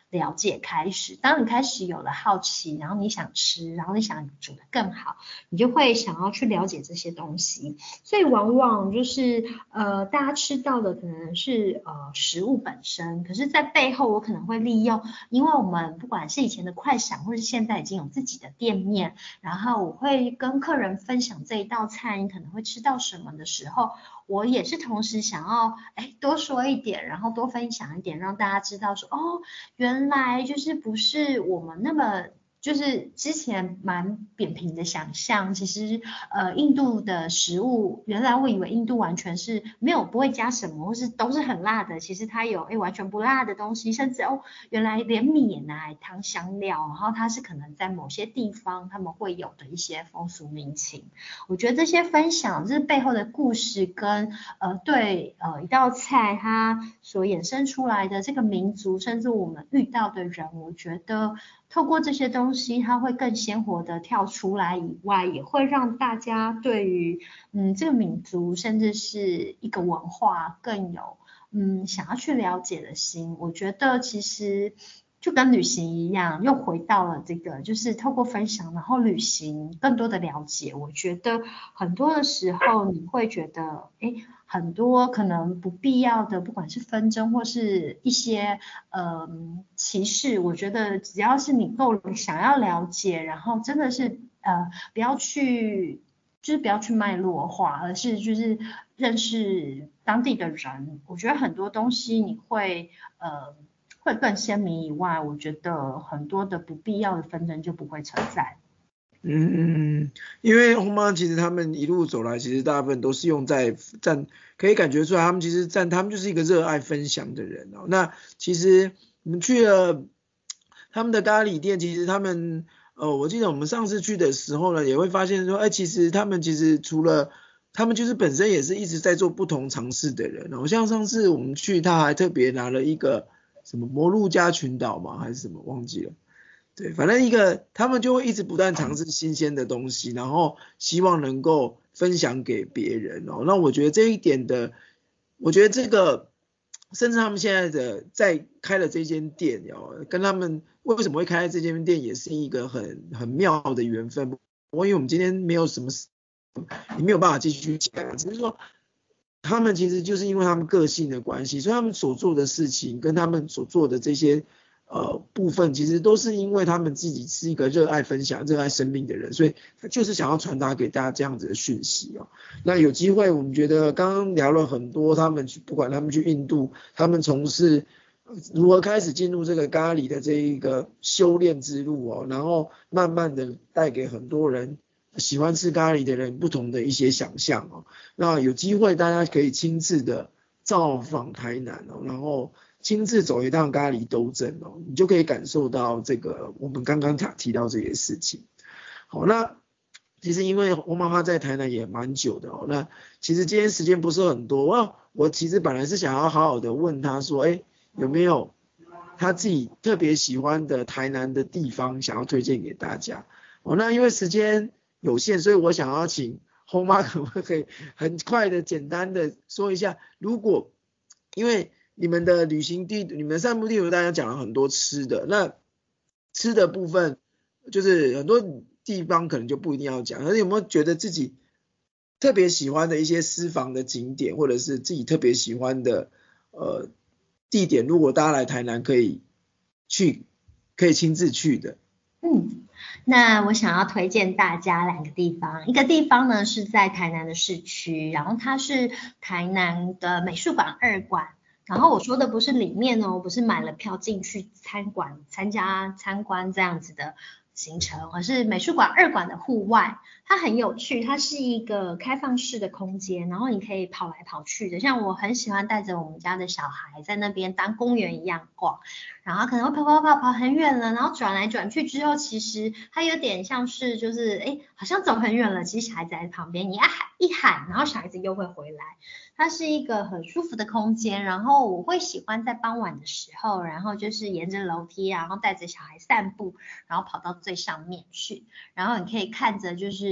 了解开始。当你开始有了好奇，然后你想吃，然后你想煮得更好，你就会想要去了解这些东西。所以往往就是大家吃到的可能是食物本身，可是在背后我可能会利用，因为我们不管是以前的快闪，或是现在已经有自己的店面，然后我会跟客人分享这一道菜你可能会吃到什么的时候，我也是同时想要多说一点，然后多分享一点，让大家知道说原来就是不是我们那么就是之前蛮扁平的想象，其实印度的食物，原来我以为印度完全是不会加什么，或是都是很辣的，其实它有完全不辣的东西，甚至原来连米也拿来当香料，然后它是可能在某些地方他们会有的一些风俗民情。我觉得这些分享这背后的故事跟对一道菜它所衍生出来的这个民族，甚至我们遇到的人，我觉得透过这些东西，它会更鲜活的跳出来以外，也会让大家对于这个民族甚至是一个文化更有想要去了解的心。我觉得其实就跟旅行一样，又回到了这个，就是透过分享，然后旅行更多的了解。我觉得很多的时候，你会觉得，很多可能不必要的，不管是纷争或是一些歧视，我觉得只要是你够想要了解，然后真的是不要去。就是不要去脉络化，而是就是认识当地的人。我觉得很多东西你会更鲜明以外，我觉得很多的不必要的纷争就不会存在。 因为红妈其实他们一路走来，其实大部分都是用在可以感觉出来，他们其实他们就是一个热爱分享的人哦。那其实我们去了他们的咖喱店，其实他们我记得我们上次去的时候呢，也会发现说，其实他们其实除了他们就是本身也是一直在做不同尝试的人哦。像上次我们去，他还特别拿了一个什么摩鹿加群岛嘛，还是什么忘记了。对，反正他们就会一直不断尝试新鲜的东西，然后希望能够分享给别人哦。那我觉得这一点我觉得这个，甚至他们现在在开了这间店哦，跟他们为什么会开这间店，也是一个很妙的缘分。因为我们今天没有什么事，你没有办法继续讲，只是说他们其实就是因为他们个性的关系，所以他们所做的事情跟他们所做的这些部分，其实都是因为他们自己是一个热爱分享、热爱生命的人，所以他就是想要传达给大家这样子的讯息哦。那有机会，我们觉得刚刚聊了很多，不管他们去印度，他们从事如何开始进入这个咖喱的这一个修炼之路哦，然后慢慢的带给很多人喜欢吃咖喱的人不同的一些想象哦。那有机会大家可以亲自的造访台南哦，然后亲自走一趟咖喱兜镇哦，你就可以感受到这个我们刚刚提到这些事情。好，那其实因为我妈妈在台南也蛮久的哦，那其实今天时间不是很多，我其实本来是想要好好的问她说，有没有她自己特别喜欢的台南的地方想要推荐给大家。那因为时间有限，所以我想要请红妈可不可以很快的简单的说一下，因为你们的你们的散步地图大家讲了很多吃的，那吃的部分就是很多地方可能就不一定要讲，可是有没有觉得自己特别喜欢的一些私房的景点，或者是自己特别喜欢的地点，如果大家来台南可以亲自去的？ 那我想要推荐大家2个地方，一个地方呢是在台南的市区，然后它是台南的美术馆2馆，然后我说的不是里面哦，不是买了票进去参观这样子的行程，而是美术馆2馆的户外，它很有趣，它是一个开放式的空间，然后你可以跑来跑去的，像我很喜欢带着我们家的小孩在那边当公园一样逛，然后可能会跑很远了，然后转来转去之后，其实它有点像是就是好像走很远了，其实小孩子在旁边，你一喊，然后小孩子又会回来。它是一个很舒服的空间，然后我会喜欢在傍晚的时候，然后就是沿着楼梯，然后带着小孩散步，然后跑到最上面去，然后你可以看着就是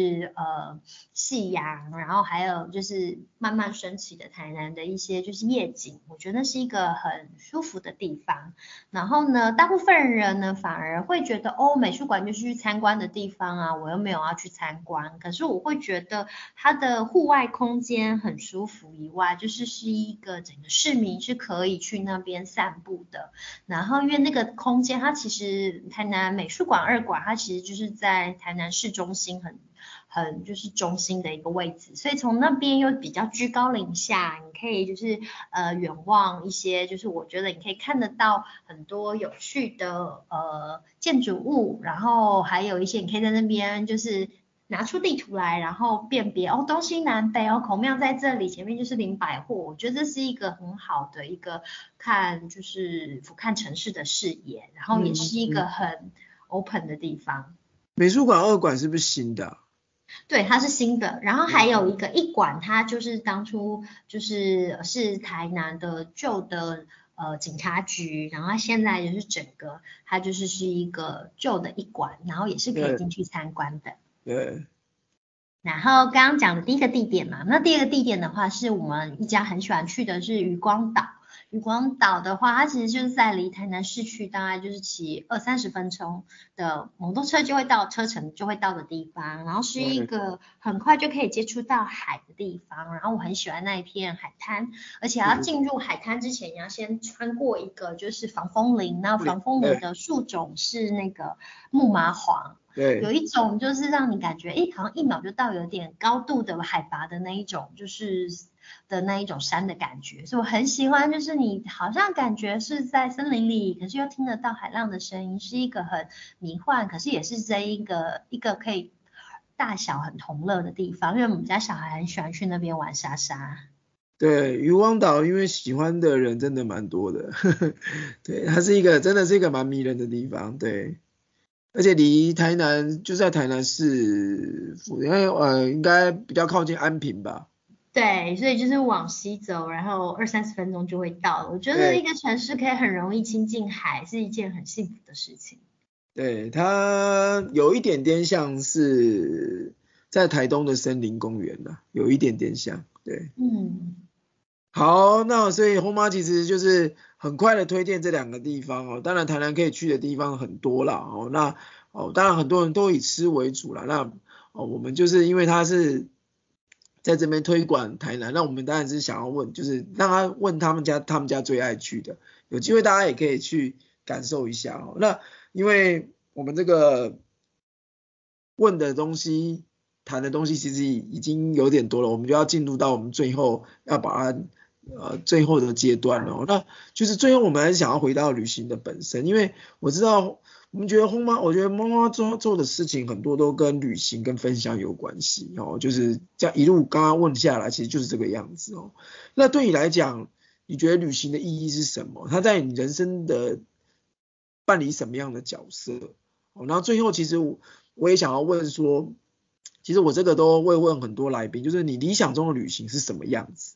就是夕阳，然后还有就是慢慢升起的台南的一些就是夜景，我觉得是一个很舒服的地方。然后呢，大部分人呢反而会觉得美术馆就是去参观的地方啊，我又没有要去参观。可是我会觉得它的户外空间很舒服以外，就是一个整个市民是可以去那边散步的。然后因为那个空间，它其实台南美术馆2馆，它其实就是在台南市中心很就是中心的一个位置，所以从那边又比较居高临下，你可以就是远望一些，就是我觉得你可以看得到很多有趣的建筑物，然后还有一些你可以在那边就是拿出地图来，然后辨别东西南北孔庙在这里，前面就是林百货，我觉得这是一个很好的一个就是俯瞰城市的视野，然后也是一个很 open 的地方。 美术馆2馆是不是新的啊？ 对，它是新的，然后还有一个1馆，它就是当初是台南的旧的警察局，然后它现在就是整个它是一个旧的1馆，然后也是可以进去参观的。 对。 然后刚刚讲的第一个地点嘛，那第二个地点的话是我们一家很喜欢去的是渔光岛。渔光岛的话，它其实就是在离台南市区大概就是骑20-30分钟的摩托车就会到，车程就会到的地方，然后是一个很快就可以接触到海的地方。然后我很喜欢那一片海滩，而且要进入海滩之前，你要先穿过一个就是防风林，那防风林的树种是那个木麻黄。 对， 有一种就是让你感觉好像1秒就到有点高度的海拔的那一种，就是的那一种山的感觉，所以我很喜欢，就是你好像感觉是在森林里，可是又听得到海浪的声音，是一个很迷幻，可是也是这一个可以大小很同乐的地方，因为我们家小孩很喜欢去那边玩沙沙。 对，渔光岛因为喜欢的人真的蛮多的，对，它真的是一个蛮迷人的地方，对。而且离台南就在台南市府，因为应该比较靠近安平吧。 对，所以就是往西走，然后20-30分钟就会到。我觉得对一个城市可以很容易亲近海，是一件很幸福的事情。 对，它有一点点像是在台东的森林公园啦，有一点点像，对。好，那所以后妈其实就是很快的推荐这2个地方哦。当然台南可以去的地方很多啦哦。那当然很多人都以吃为主啦。那我们就是因为他是在这边推广台南，那我们当然是想要问，就是让他问他们家最爱去的。有机会大家也可以去感受一下哦。那因为我们这个问的东西、谈的东西其实已经有点多了，我们就要进入到我们最后要把它最后的阶段了。那就是最后我们还是想要回到旅行的本身，因为我知道我们觉得我觉得妈妈做的事情很多都跟旅行跟分享有关系哦，就是这样一路刚刚问下来，其实就是这个样子哦。那对你来讲，你觉得旅行的意义是什么？它在你人生的扮演什么样的角色？然后最后其实我也想要问说，其实我这个都会问很多来宾，就是你理想中的旅行是什么样子？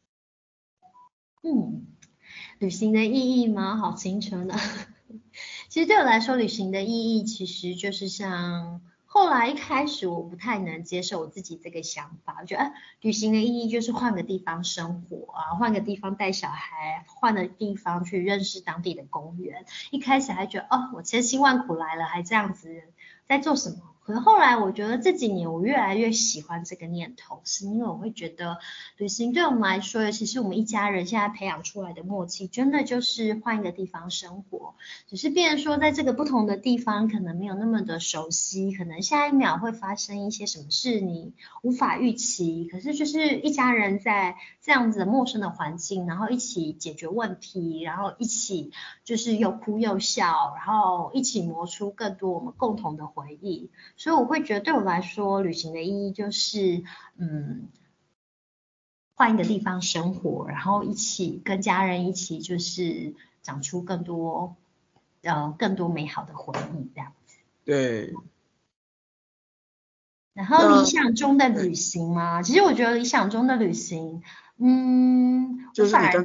旅行的意义吗？好青春啊！其实对我来说，旅行的意义其实就是像后来一开始我不太能接受我自己这个想法，我觉得旅行的意义就是换个地方生活啊，换个地方带小孩，换个地方去认识当地的公园。一开始还觉得我千辛万苦来了，还这样子在做什么？可是后来我觉得这几年我越来越喜欢这个念头，是因为我会觉得旅行对我们来说，尤其是我们一家人现在培养出来的默契，真的就是换一个地方生活。只是变成说在这个不同的地方可能没有那么的熟悉，可能下一秒会发生一些什么事你无法预期，可是就是一家人在这样子的陌生的环境，然后一起解决问题，然后一起就是又哭又笑，然后一起磨出更多我们共同的回忆。所以我会觉得对我来说，旅行的意义就是换一个地方生活，然后一起跟家人一起就是长出更多美好的回忆这样子。 对， 然后理想中的旅行嘛，其实我觉得理想中的旅行， 就是你刚刚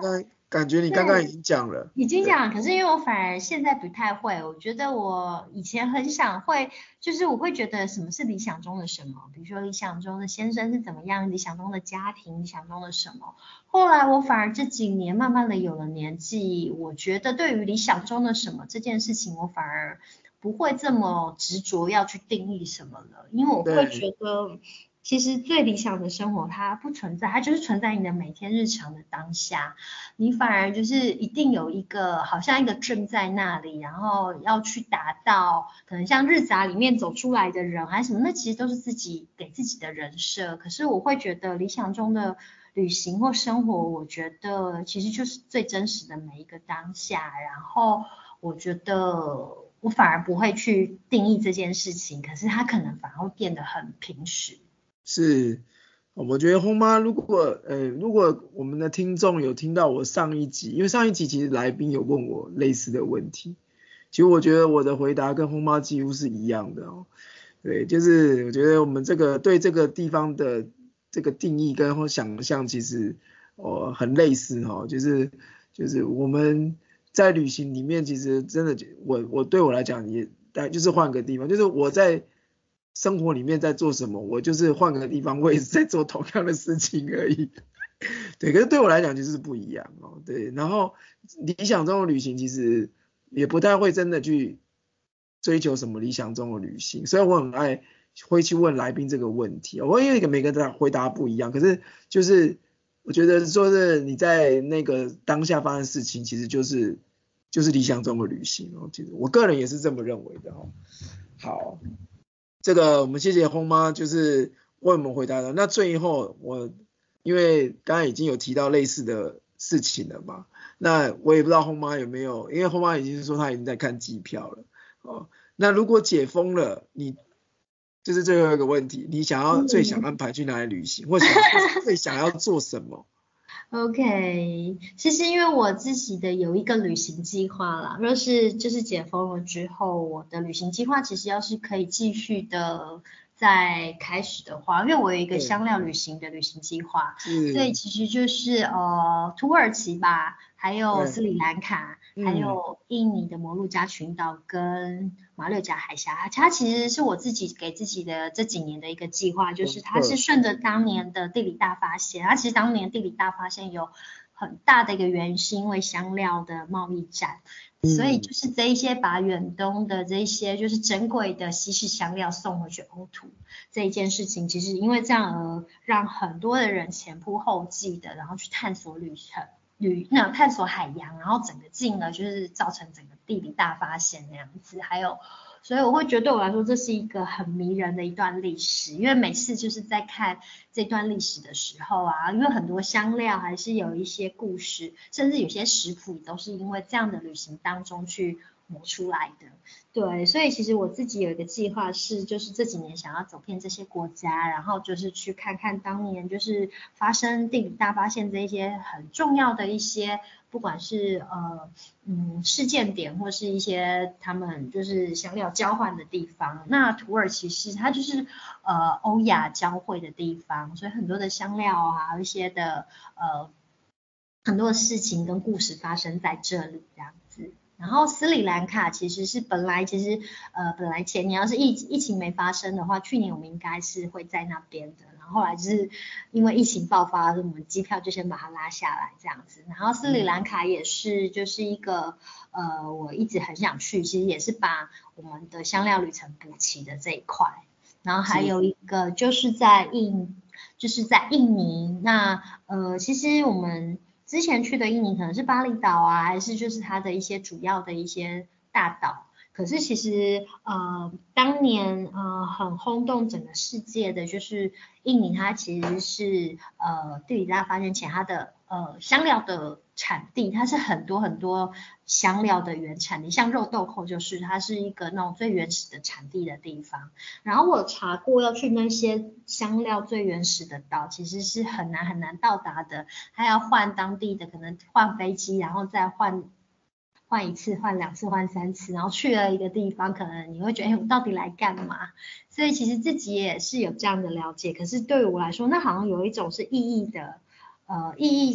感觉你刚刚已经讲了。 已经讲了，可是因为我反而现在不太会，我觉得我以前很想会，就是我会觉得什么是理想中的什么，比如说理想中的先生是怎么样，理想中的家庭，理想中的什么。后来我反而这几年慢慢的有了年纪，我觉得对于理想中的什么这件事情，我反而不会这么执着要去定义什么了，因为我会觉得其实最理想的生活它不存在，它就是存在你的每天日常的当下，你反而就是一定有一个好像一个正在那里，然后要去达到，可能像日杂里面走出来的人还是什么，那其实都是自己给自己的人设。可是我会觉得理想中的旅行或生活，我觉得其实就是最真实的每一个当下，然后我觉得我反而不会去定义这件事情，可是它可能反而会变得很平实。 是，我觉得轰妈如果我们的听众有听到我上一集，因为上一集其实来宾有问我类似的问题，其实我觉得我的回答跟轰妈几乎是一样的哦。对，就是我觉得我们对这个地方的这个定义跟想象其实很类似哦，就是我们在旅行里面其实真的我对我来讲也就是换个地方，就是我在生活里面在做什么，我就是换个地方，我也是在做同样的事情而已。对，可是对我来讲就是不一样哦。对，然后理想中的旅行其实也不太会真的去追求什么理想中的旅行，所以我很爱会去问来宾这个问题。我因为每个人回答不一样，可是就是我觉得说是你在那个当下发生的事情，其实就是理想中的旅行哦。其实我个人也是这么认为的哦。好。这个我们谢谢轰妈，就是为我们回答的。那最后因为刚刚已经有提到类似的事情了嘛，那我也不知道轰妈有没有，因为轰妈已经说她已经在看机票了哦。那如果解封了，你就是最后一个问题，你最想安排去哪里旅行，或最想要做什么？ OK，其实因为我自己的有一个旅行计划啦，若是就是解封了之后，我的旅行计划其实要是可以继续的再开始的话，因为我有一个香料旅行的旅行计划，所以其实就是土耳其吧，还有斯里兰卡，还有印尼的摩鹿加群岛跟马六甲海峡，它其实是我自己给自己的这几年的一个计划，就是它是顺着当年的地理大发现，它其实当年地理大发现有很大的一个原因是因为香料的贸易战，所以就是这一些把远东的这一些就是珍贵的稀释香料送回去欧土这一件事情，其实因为这样而让很多的人前仆后继的，然后去探索探索海洋，然后整个进而就是造成整个地理大发现那样子，还有。所以我会觉得对我来说，这是一个很迷人的一段历史，因为每次就是在看这段历史的时候啊，因为很多香料还是有一些故事，甚至有些食谱都是因为这样的旅行当中去磨出来的。对，所以其实我自己有一个计划是，就是这几年想要走遍这些国家，然后就是去看看当年就是发生地理大发现这一些很重要的一些，不管是事件点或是一些他们就是香料交换的地方。那土耳其是它就是欧亚交汇的地方，所以很多的香料啊，一些的很多的事情跟故事发生在这里这样子。然后斯里兰卡其实是本来前年要是疫情没发生的话，去年我们应该是会在那边的。然后后来就是因为疫情爆发，我们机票就先把它拉下来这样子。然后斯里兰卡也是就是一个我一直很想去，其实也是把我们的香料旅程补齐的这一块。然后还有一个就是在印尼，那其实我们之前去的印尼可能是巴厘岛啊，还是就是它的一些主要的一些大岛。可是其实当年很轰动整个世界的就是印尼，它其实是地理大发现前它的香料的产地，它是很多很多香料的原产地，像肉豆蔻就是它是一个那种最原始的产地的地方。然后我查过要去那些香料最原始的岛，其实是很难很难到达的，还要换当地的可能换飞机，然后再换一次、换两次、换三次，然后去了一个地方，可能你会觉得，我到底来干嘛？所以其实自己也是有这样的了解，可是对于我来说，那好像有一种是意义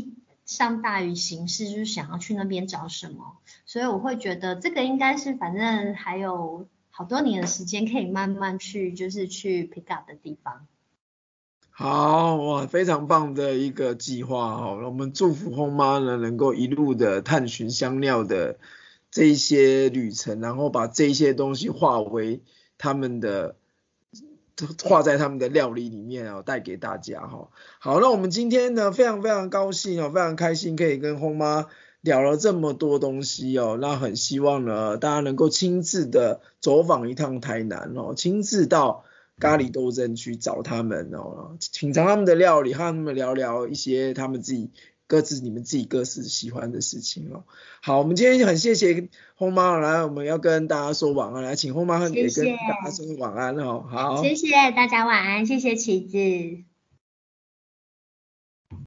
上大于形式，就是想要去那边找什么，所以我会觉得这个应该是反正还有好多年的时间可以慢慢去就是去 pick up 的地方。 好哇，非常棒的一个计划哦。我们祝福轰妈呢能够一路的探寻香料的这一些旅程，然后把这一些东西化在他们的料理里面哦，带给大家哈。好，那我们今天呢非常非常高兴哦，非常开心可以跟轰妈聊了这么多东西哦。那很希望呢大家能够亲自的走访一趟台南哦，亲自到咖喱斗争去找他们哦，品尝他们的料理，和他们聊聊一些他们你们自己各自喜欢的事情哦。好，我们今天很谢谢轰妈来，我们要跟大家说晚安，来请轰妈也跟谢谢， 大家说晚安哦。好， 谢谢大家晚安，谢谢棋子。